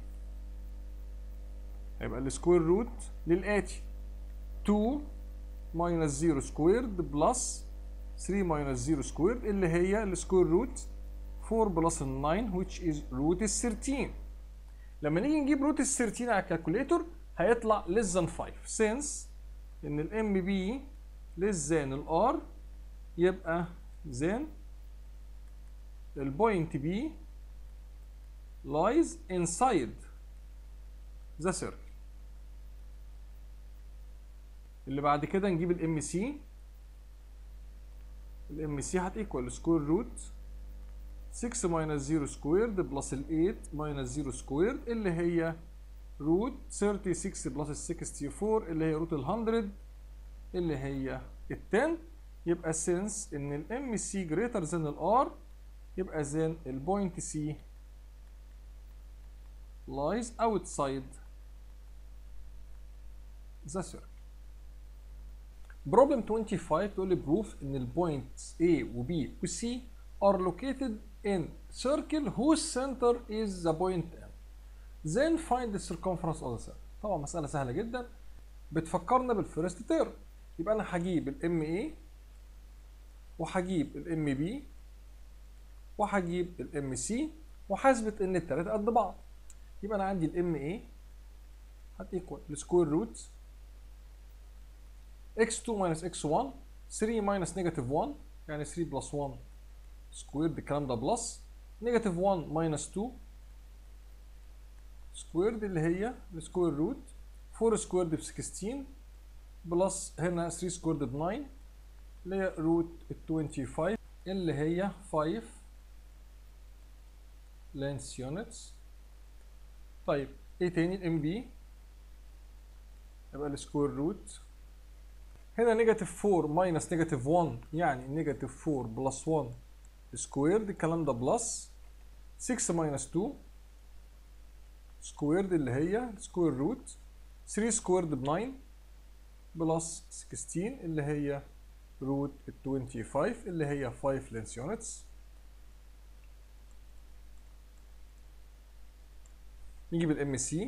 هيبقى السكوير روت للاتي اتنين minus صفر سكويرد بلس تلاتة minus صفر سكويرد اللي هي السكوير روت أربعة بلس تسعة which is روت تلتاشر. لما نيجي نجيب روت تلتاشر على الكالكوليتور هيطلع less than خمسة، since ان الام بي less than الار، يبقى then البوينت بي lies inside the circle. اللي بعد كده نجيب الام سي. الام سي هتيكوال سكوير روت ستة ماينس صفر سكويرد بلس ال ثمانية ماينس صفر سكويرد اللي هي روت ستة وثلاثين بلس ال أربعة وستين اللي هي روت ال مية اللي هي ال عشرة. يبقى since ان الام سي greater than الار يبقى then البوينت سي lies outside the circle. Problem twenty-five بيقول لي proof ان البوينتس A و B و C are located in circle whose center is the point M. Then find the circumference of the circle. طبعا مسألة سهلة جدا بتفكرنا بالفيرست تيرم. يبقى انا هجيب الام A وهجيب الام B وهجيب الام C وهثبت ان التلاتة قد بعض. يبقى انا عندي الام A هتيكوال السكوير روت إكس تو minus إكس ون ثلاثة minus negative واحد يعني ثلاثة بلس واحد سكويرد الكلام ده بلس negative واحد minus اتنين سكويرد اللي هي السكوير روت أربعة سكويرد ب ستاشر بلس هنا ثلاثة سكويرد ب تسعة اللي هي روت خمسة وعشرين اللي هي خمسة length units. طيب ايه تاني الام بي يبقى السكوير روت هنا نيجاتيف أربعة ماينس نيجاتيف واحد يعني نيجاتيف أربعة بلس واحد سكويرد الكلام ده بلس ستة ماينس اتنين سكويرد اللي هي سكوير روت ثلاثة سكويرد ب تسعة بلس ستاشر اللي هي روت خمسة وعشرين اللي هي خمسة لينس يونتس. نجيب الام سي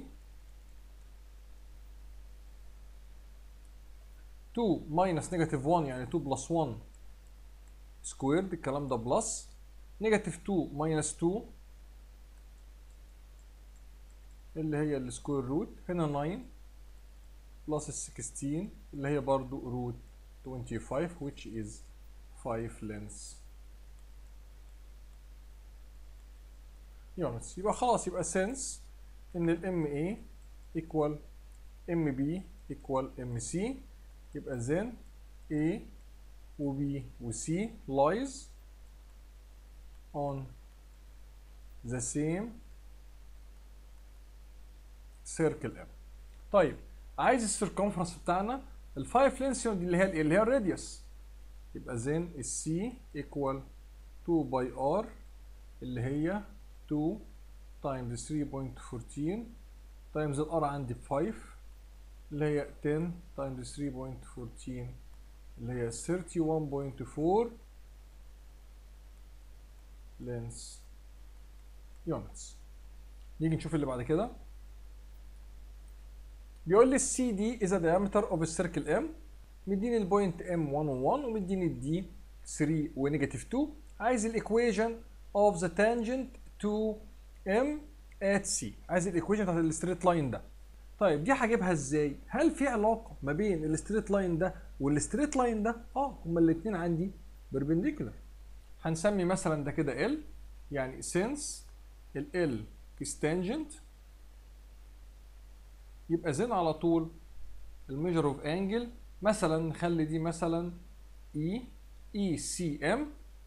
اتنين ماينس نيجاتيف واحد يعني اتنين بلس واحد سكويرد الكلام ده بلس نيجاتيف اتنين ماينس اتنين اللي هي السكوير روت هنا تسعة بلس ستاشر اللي هي برضو روت خمسة وعشرين which is خمسة lengths units. يبقى خلاص يبقى since ان الام A equal ام B equal ام C يبقى then A و B و C lies on the same circle M. طيب عايز السيركمفرنس بتاعنا ال خمسة لينس يونت اللي هي اللي هي الراديوس يبقى then ال C equal اتنين باي R اللي هي اتنين times ثلاثة فاصلة أربعة عشر times ال R عندي ب خمسة اللي هي عشرة times ثلاثة فاصلة أربعة عشر اللي هي واحد وثلاثين فاصلة أربعة lengths units. نيجي نشوف اللي بعد كده. بيقول لي السي دي is a diameter of a circle M. مديني البوينت M واحد و واحد ومديني الدي ثلاثة ونيجاتيف اتنين. عايز الايكويشن of the tangent to M at C. عايز الايكويشن بتاعت الستريت لاين ده. طيب دي هجيبها ازاي؟ هل في علاقه ما بين الستريت لاين ده والستريت لاين ده؟ اه هما الاثنين عندي بيربنديكولار. هنسمي مثلا ده كده L يعني since ال L is tangent يبقى زين على طول الميجر اوف انجل مثلا نخلي دي مثلا E E C M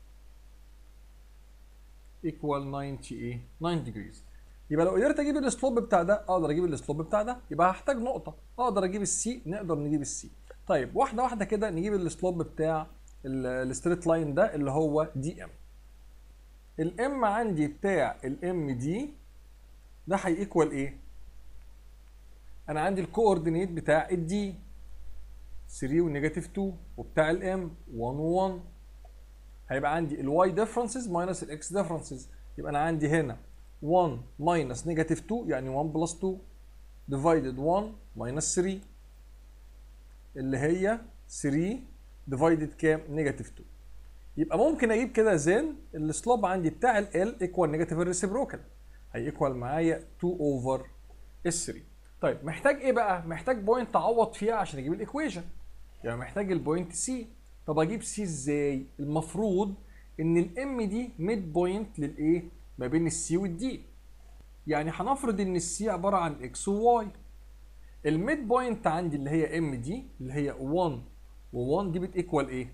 equal تسعين ايه تسعين degrees. يبقى لو قدرت اجيب السلوب بتاع ده اقدر اجيب السلوب بتاع ده يبقى هحتاج نقطه اقدر اجيب السي نقدر نجيب السي. طيب واحده واحده كده نجيب السلوب بتاع الستريت لاين ده اللي هو دي ام. الام عندي بتاع الام دي ده هيكوال ايه؟ انا عندي الكوردينيت بتاع الدي ثلاثة ونيجاتيف اتنين وبتاع الام واحد و1 هيبقى عندي الواي ديفرنسز ماينس الاكس ديفرنسز يبقى انا عندي هنا واحد ماينس نيجاتيف اتنين يعني واحد بلس اتنين ديفايدد واحد ماينس ثلاثة اللي هي ثلاثة ديفايدد كام؟ نيجاتيف اتنين. يبقى ممكن اجيب كده زين السلوب عندي بتاع ال L ايكوال نيجاتيف الريسيبروكال هيكوال معايا اتنين اوفر ثلاثة. طيب محتاج ايه بقى؟ محتاج بوينت اعوض فيها عشان اجيب الايكويشن يعني محتاج البوينت سي. طب اجيب سي ازاي؟ المفروض ان الام دي ميد بوينت للايه؟ ما بين السي والدي. يعني هنفرض ان السي عباره عن اكس وواي الميد بوينت عندي اللي هي ام دي اللي هي واحد و1 دي بتيكوال ايه؟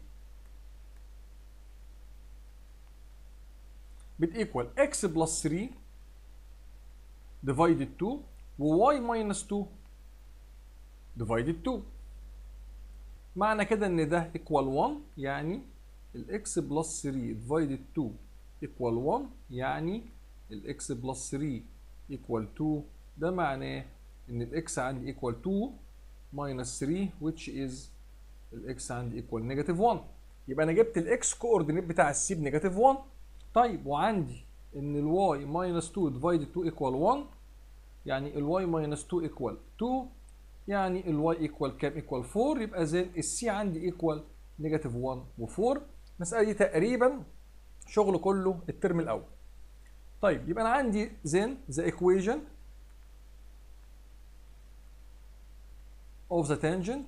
بتيكوال x بلس ثري divided اتنين و y minus اتنين divided اتنين. معنى كده ان ده equal واحد، يعني ال x بلس ثري divided اتنين equal واحد، يعني ال x بلس ثري equal اتنين. ده معناه ان ال x عندي equal اتنين minus ثري which is ال x عندي equal negative واحد. يبقى انا جبت ال x coordinate بتاع السي بنيجاتيف واحد. طيب وعندي ان ال y minus اتنين divided اتنين equal واحد، يعني ال y minus اتنين equal اتنين، يعني ال y equal كام؟ equal اربعة. يبقى زين السي عندي equal نيجاتيف واحد و اربعة. المسألة دي تقريبا شغل كله الترم الأول. طيب يبقى أنا عندي زين the equation of the tangent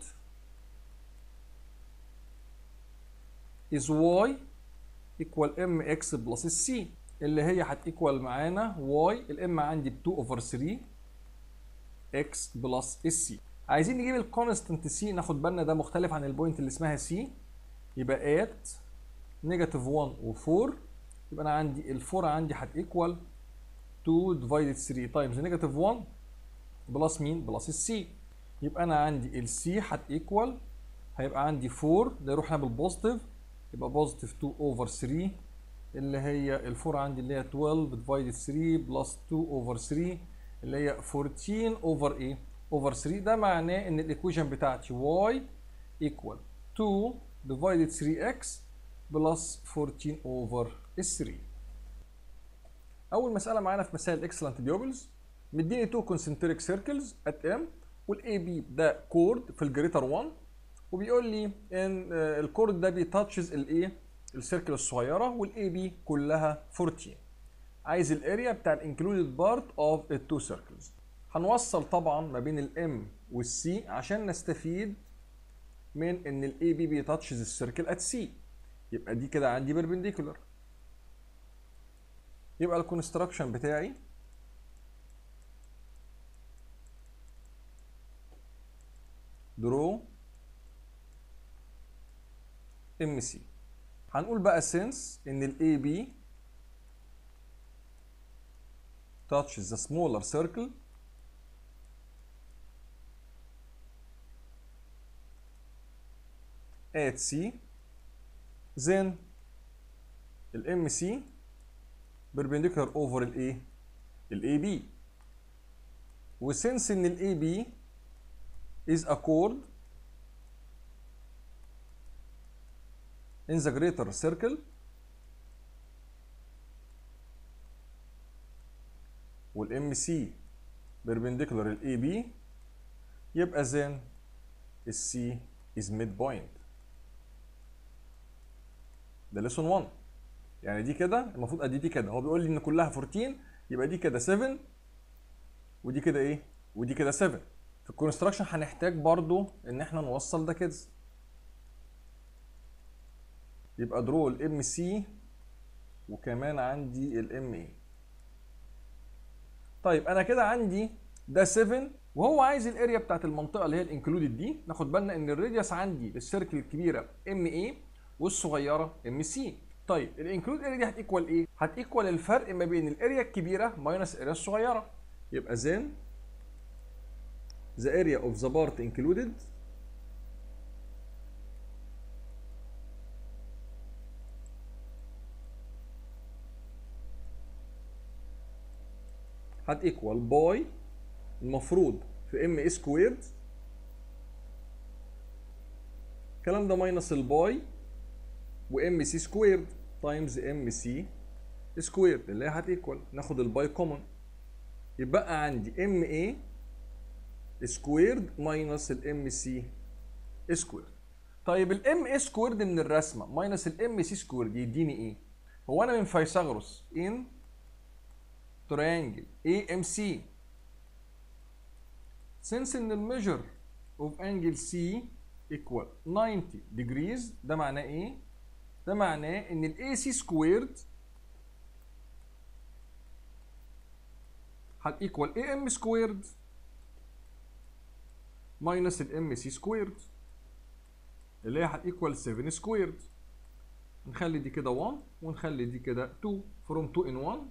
is y equal mx plus c، اللي هي هتيكوال معانا y الام عندي ب اتنين over ثري x بلس السي. عايزين نجيب الكونستنت سي، ناخد بالنا ده مختلف عن البوينت اللي اسمها سي. يبقى at نيجاتيف واحد و اربعة، يبقى انا عندي ال اربعة عندي هتيكوال اتنين ديفايدد ثري تايمز نيجاتيف واحد بلس مين؟ بلس السي. يبقى انا عندي السي هتيكوال هيبقى عندي اربعة، ده يروح هنا بالبوزيتيف، يبقى بوزيتيف اتنين اوفر ثري اللي هي ال اربعة عندي اللي هي اتناشر ديفايدد ثري بلس اتنين اوفر ثري اللي هي اربعتاشر اوفر ايه؟ اوفر ثري. ده معناه ان الايكويشن بتاعتي y equal اتنين divided ثري اكس بلس اربعتاشر اوفر ثري. اول مساله معانا في مسائل اكسلنت بيوبلز، مديني تو كونسنتريك سيركلز ات ام، والاي بي ده كورد في الجريتر واحد، وبيقول لي ان الكورد ده بيتاتشز الايه؟ السيركل الصغيره، والاي بي كلها اربعتاشر. عايز الاريا بتاع الانكلودد بارت اوف التو سيركلز. هنوصل طبعا ما بين الام والسي عشان نستفيد من ان الاي بي بيتاتشز السيركل ات سي. يبقى دي كده عندي بيربنديكولار. يبقى الكونستراكشن بتاعي درو ام سي. هنقول بقى since ان الاي بي touches the smaller circle at C, then الام سي perpendicular over الايه؟ الاي بي. وسنس ان الاي بي is a chord in the greater circle والام سي perpendicular الاي بي، يبقى then السي is midpoint. ده ليسون واحد. يعني دي كده المفروض ادي دي كده، هو بيقول لي ان كلها اربعتاشر، يبقى دي كده سبعة ودي كده ايه؟ ودي كده سبعة. في الكونستراكشن هنحتاج برضو ان احنا نوصل ده كده. يبقى درو الام سي وكمان عندي الام اي. طيب انا كده عندي ده سبعة، وهو عايز الاريا بتاعت المنطقه اللي هي الانكلودد دي. ناخد بالنا ان الراديوس عندي للسيركل الكبيره ام اي والصغيره ام سي. طيب الانكلود اريا دي هتيكوال ايه؟ هتيكوال الفرق ما بين الاريا الكبيره ماينس الاريا الصغيره. يبقى زين the area of the part included هتيكوال باي المفروض في ام اي سكويرد، الكلام ده ماينس الباي وام سي سكويرد تايمز ام سي سكويرد اللي هي هتيكوال، ناخد الباي كومن، يبقى عندي ام اي سكويرد ماينس الام سي سكويرد. طيب الام اي سكويرد من الرسمه ماينس الام سي سكويرد يديني ايه؟ هو انا من فيثاغورس ان تريانجل اي ام سي since ان الميجر اوف انجل سي equal تسعين degrees، ده معناه ايه؟ ده معناه ان الاي سي سكويرد هتيكوال اي ام سكويرد minus الام سي سكويرد اللي هي هتيكوال سبعة سكويرد. نخلي دي كده واحد ونخلي دي كده اتنين from اتنين in واحد.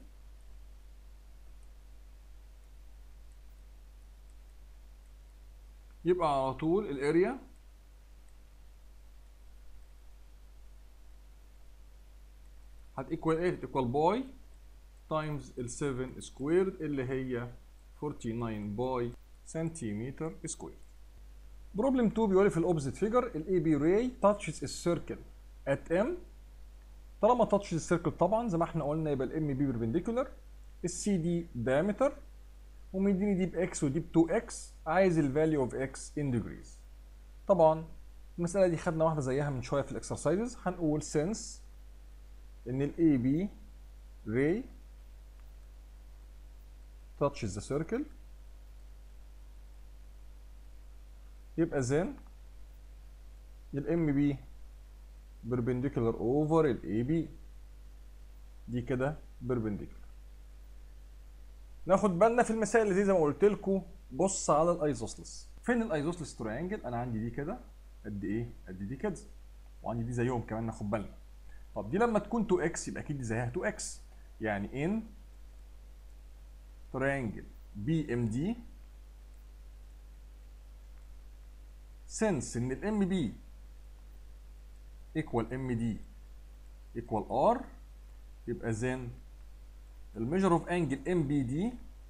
يبقى على طول الاريا هتيكوال ايه؟ هتيكوال باي تايمز ال سبعة سكويرد اللي هي تسعة وأربعين باي سنتيمتر سكوير. بروبلم اتنين بيقول لي في الاوبزيت فيجر الاي بي راي تاتشز السيركل ات ام. طالما تاتشز السيركل طبعا زي ما احنا قلنا يبقى الام بي بيربنديكولار، السي دي دايمتر، ومديني دي باكس ودي ب اتنين اكس، عايز الفاليو اوف اكس ان ديجريز. طبعا المساله دي خدنا واحده زيها من شويه في الاكسرسايزز. هنقول سينس ان الاي بي ray touches the circle يبقى then الام بي perpendicular over الاي بي، دي كده perpendicular. ناخد بالنا في المسائل اللي زي ما قلت لكم، بص على الايزوسلس. فين الايزوسلس تريانجل؟ انا عندي دي كده قد ايه؟ قد دي كده، وعندي دي زيهم كمان ناخد بالنا. طب دي لما تكون اتنين اكس يبقى اكيد دي زيها اتنين اكس، يعني ان تريانجل بي ام دي since ان الام بي equal ام دي equal ار، يبقى then الميجر اوف انجل ام بي دي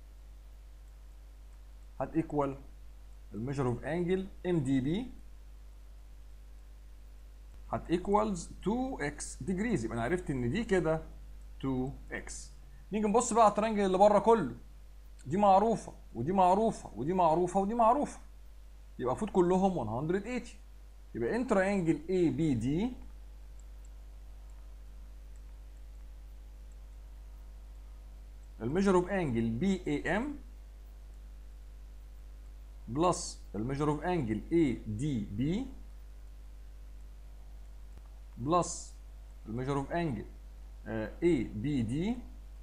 هت equal الميجر اوف انجل ام دي بي هت equals اتنين اكس degrees. يبقى انا عرفت ان دي كده اتنين اكس. نيجي نبص بقى على الترينجل اللي بره كله، دي معروفه ودي معروفه ودي معروفه ودي معروفه، يبقى المفروض كلهم مية وتمانين. يبقى ان ترينجل اي بي دي الميجر اوف انجل بي اي ام بلس الميجر اوف انجل اي دي بي بلس الميجر اوف انجل اي بي دي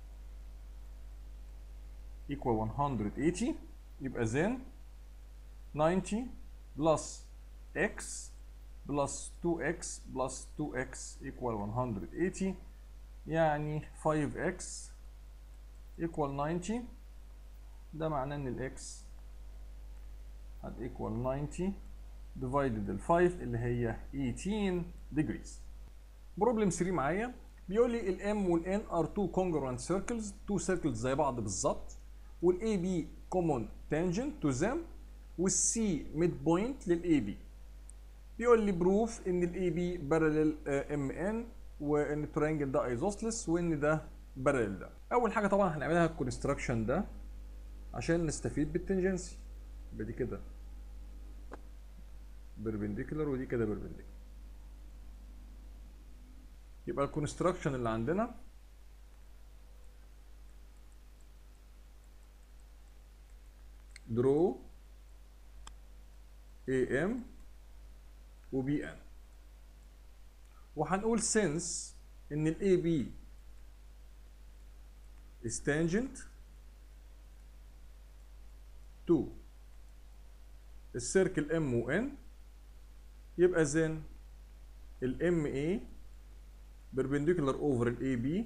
equal مية وتمانين. يبقى then تسعين بلس x بلس اتنين اكس بلس اتنين اكس equal مية وتمانين، يعني خمسة اكس equal تسعين. ده معناه ان الاكس هت equal تسعين divided ال خمسة اللي هي تمنتاشر degrees. بروبلم تلاتة معايا بيقول لي الام والان ار اتنين congruent circles، اتنين circles زي بعض بالظبط، والاي بي common tangent to them، والسي ميد بوينت للاي بي. بيقول لي بروف ان الاي بي بارلل ام ان، وان الترينجل ده ايزوسلس، وان ده بارلل ده. اول حاجه طبعا هنعملها الكونستراكشن ده عشان نستفيد بالتنجنسي. يبقى دي كده بيربنديكولار ودي كده بيربنديكولار. يبقى الكونستراكشن اللي عندنا درو اي ام وبي ان، وهنقول since ان الاي بي is tangent to السيركل ام و ان، يبقى then الام اي perpendicular over الاي بي،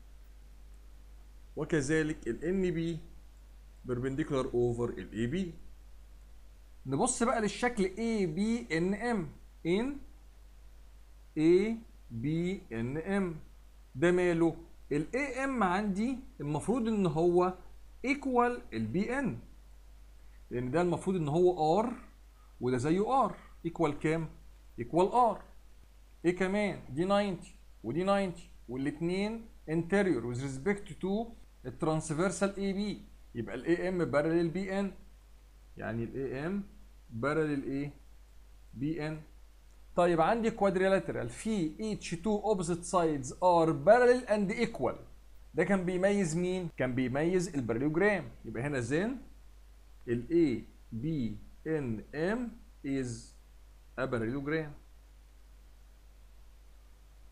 وكذلك الان بي perpendicular over الاي بي. نبص بقى للشكل اي بي ان ام، ان اي بي ان ام ده ماله؟ الاي ام عندي المفروض ان هو ايكوال البي ان، لان ده المفروض ان هو ار وده زيه ار، ايكوال كام؟ ايكوال ار. ايه كمان؟ دي تسعين ودي تسعين، والاثنين انتيريور with respect to الترانسفيرسال اي بي، يبقى الاي ام بارلل بي ان، يعني الاي ام بارلل ايه؟ بي ان. طيب عندي كوادريلاترال في each two opposite sides are parallel and equal، ده كان بيميز مين؟ كان بيميز الباراليوجرام. يبقى هنا زين ال A B N M is a parallelogram.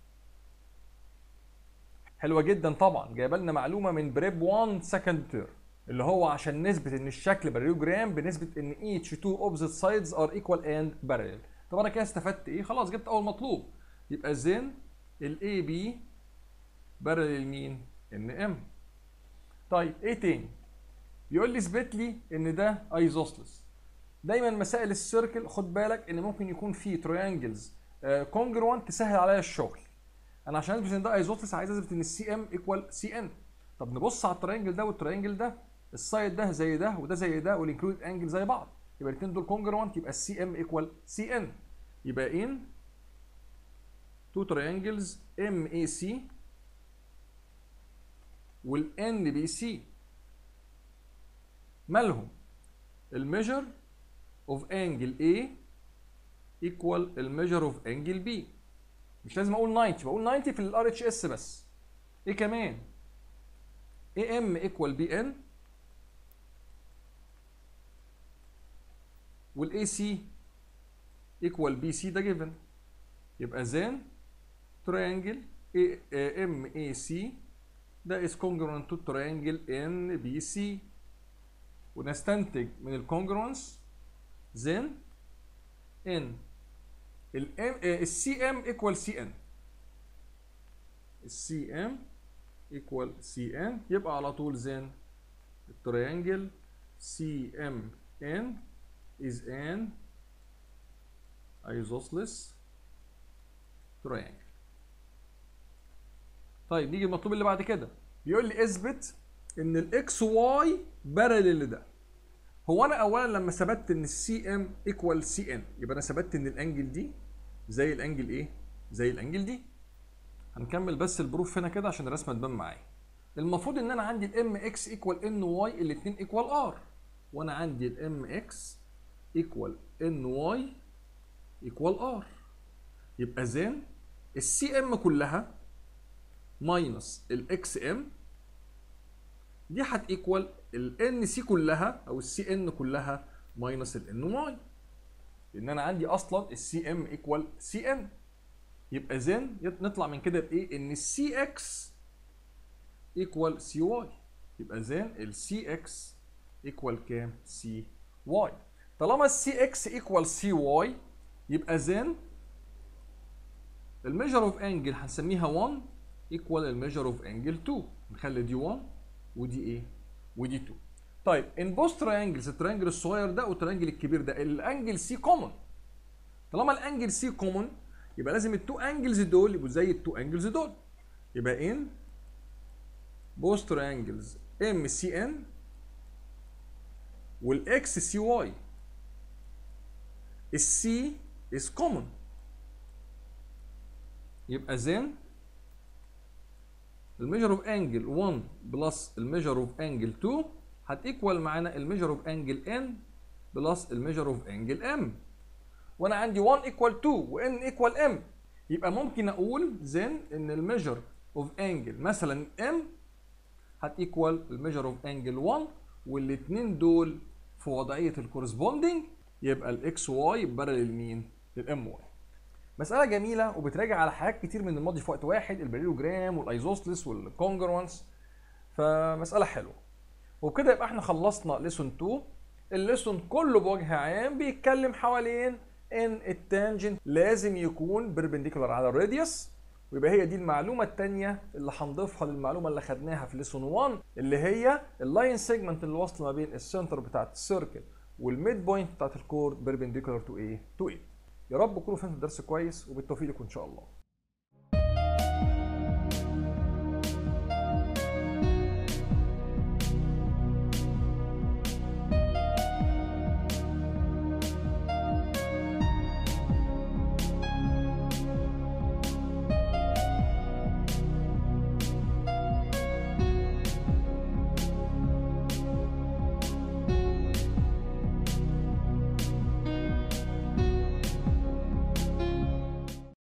حلوه جدا طبعا، جايبه لنا معلومه من بريب واحد سكند تيرم. اللي هو عشان نثبت ان الشكل باراليلوجرام بنثبت ان each two opposite sides are equal and parallel. طب انا كده استفدت ايه؟ خلاص جبت اول مطلوب. يبقى زين ال اي بي باراليل مين؟ ان ام. طيب ايه تاني؟ بيقول لي اثبت لي ان ده ايزوسلس. دايما مسائل السيركل خد بالك ان ممكن يكون في تريانجلز كونجروانت تسهل عليا الشغل. انا عشان اثبت ان ده ايزوسلس عايز اثبت ان السي ام ايكوال سي ان. طب نبص على التريانجل ده والتريانجل ده، السايد ده زي ده وده زي ده والانكلود انجل زي بعض، يبقى الاثنين دول كونجروانت، يبقى السي ام ايكوال سي ان. يبقى ان تو تريانجلز ام اي سي والان بي سي مالهم؟ الميجر اوف انجل A ايكوال الميجر اوف انجل B. مش لازم اقول تسعين، بقول تسعين في الار اتش اس بس. ايه كمان؟ اي ام ايكوال بي ان والاي سي ايكوال بي سي، ده جيفن. يبقى زين تريانجل ام اي سي ده is congruent to triangle ان بي سي. ونستنتج من الكونجرونس زين ان السي ام ايكوال سي ان. السي ام ايكوال سي ان، يبقى على طول زين التريانجل سي ام ان is an isosceles triangle. طيب نيجي المطلوب اللي بعد كده، بيقول لي اثبت ان الاكس واي بارلل لده. هو انا اولا لما ثبتت ان السي ام ايكوال سي ان يبقى انا ثبتت ان الانجل دي زي الانجل ايه؟ زي الانجل دي. هنكمل بس البروف هنا كده عشان الرسمه تبان معايا. المفروض ان انا عندي الام اكس ايكوال ان واي الاثنين ايكوال ار، وانا عندي الام اكس ايكوال ان واي ايكوال ار. يبقى زين السي ام كلها ماينس الاكس ام دي هتيكوال الان سي كلها او السي ان كلها ماينس الان واي، لان انا عندي اصلا السي ام ايكوال سي ان. يبقى زين نطلع من كده بايه؟ ان السي اكس ايكوال سي واي. يبقى زين السي اكس ايكوال كام؟ سي واي. طالما السي اكس ايكوال سي واي يبقى زين الميجر اوف انجل هنسميها واحد ايكوال الميجر اوف انجل اتنين. نخلي دي واحد ودي ايه؟ ودي اتنين. طيب ان بوث تراينجلز، التراينجل الصغير ده والتراينجل الكبير ده الانجل سي كومن. طالما الانجل سي كومن يبقى لازم التو انجلز دول يبقوا زي التو انجلز دول. يبقى ان بوث تراينجلز ام سي ان والاكس سي واي السي از كومن. يبقى زين الميجر اوف انجل واحد بلس الميجر اوف انجل اتنين هتيكوال معانا الميجر اوف انجل ان بلس الميجر اوف انجل ام. وانا عندي واحد ايكوال اتنين وان ايكوال ام، يبقى ممكن اقول زين ان الميجر اوف انجل مثلا ام هتيكوال الميجر اوف انجل واحد، والاثنين دول في وضعيه الكورسبوندنج، يبقى الاكس واي بارلل مين؟ للام واي. مسألة جميلة وبتراجع على حاجات كتير من الماضي في وقت واحد، الباراليلوجرام والايزوسلس والكونجرونس، فمسألة حلوة. وبكده يبقى احنا خلصنا ليسون اتنين. الليسون كله بوجه عام بيتكلم حوالين ان التانجنت لازم يكون بيربنديكولار على الراديوس، ويبقى هي دي المعلومة التانية اللي هنضيفها للمعلومة اللي خدناها في ليسون واحد، اللي هي اللاين سيجمنت اللي واصله ما بين السنتر بتاعت السيركل والميد بوينت بتاعت الكورد بيربنديكولار تو ايه؟ تو ايه. يا رب تكونوا فهمتوا الدرس كويس، وبالتوفيق لكم ان شاء الله.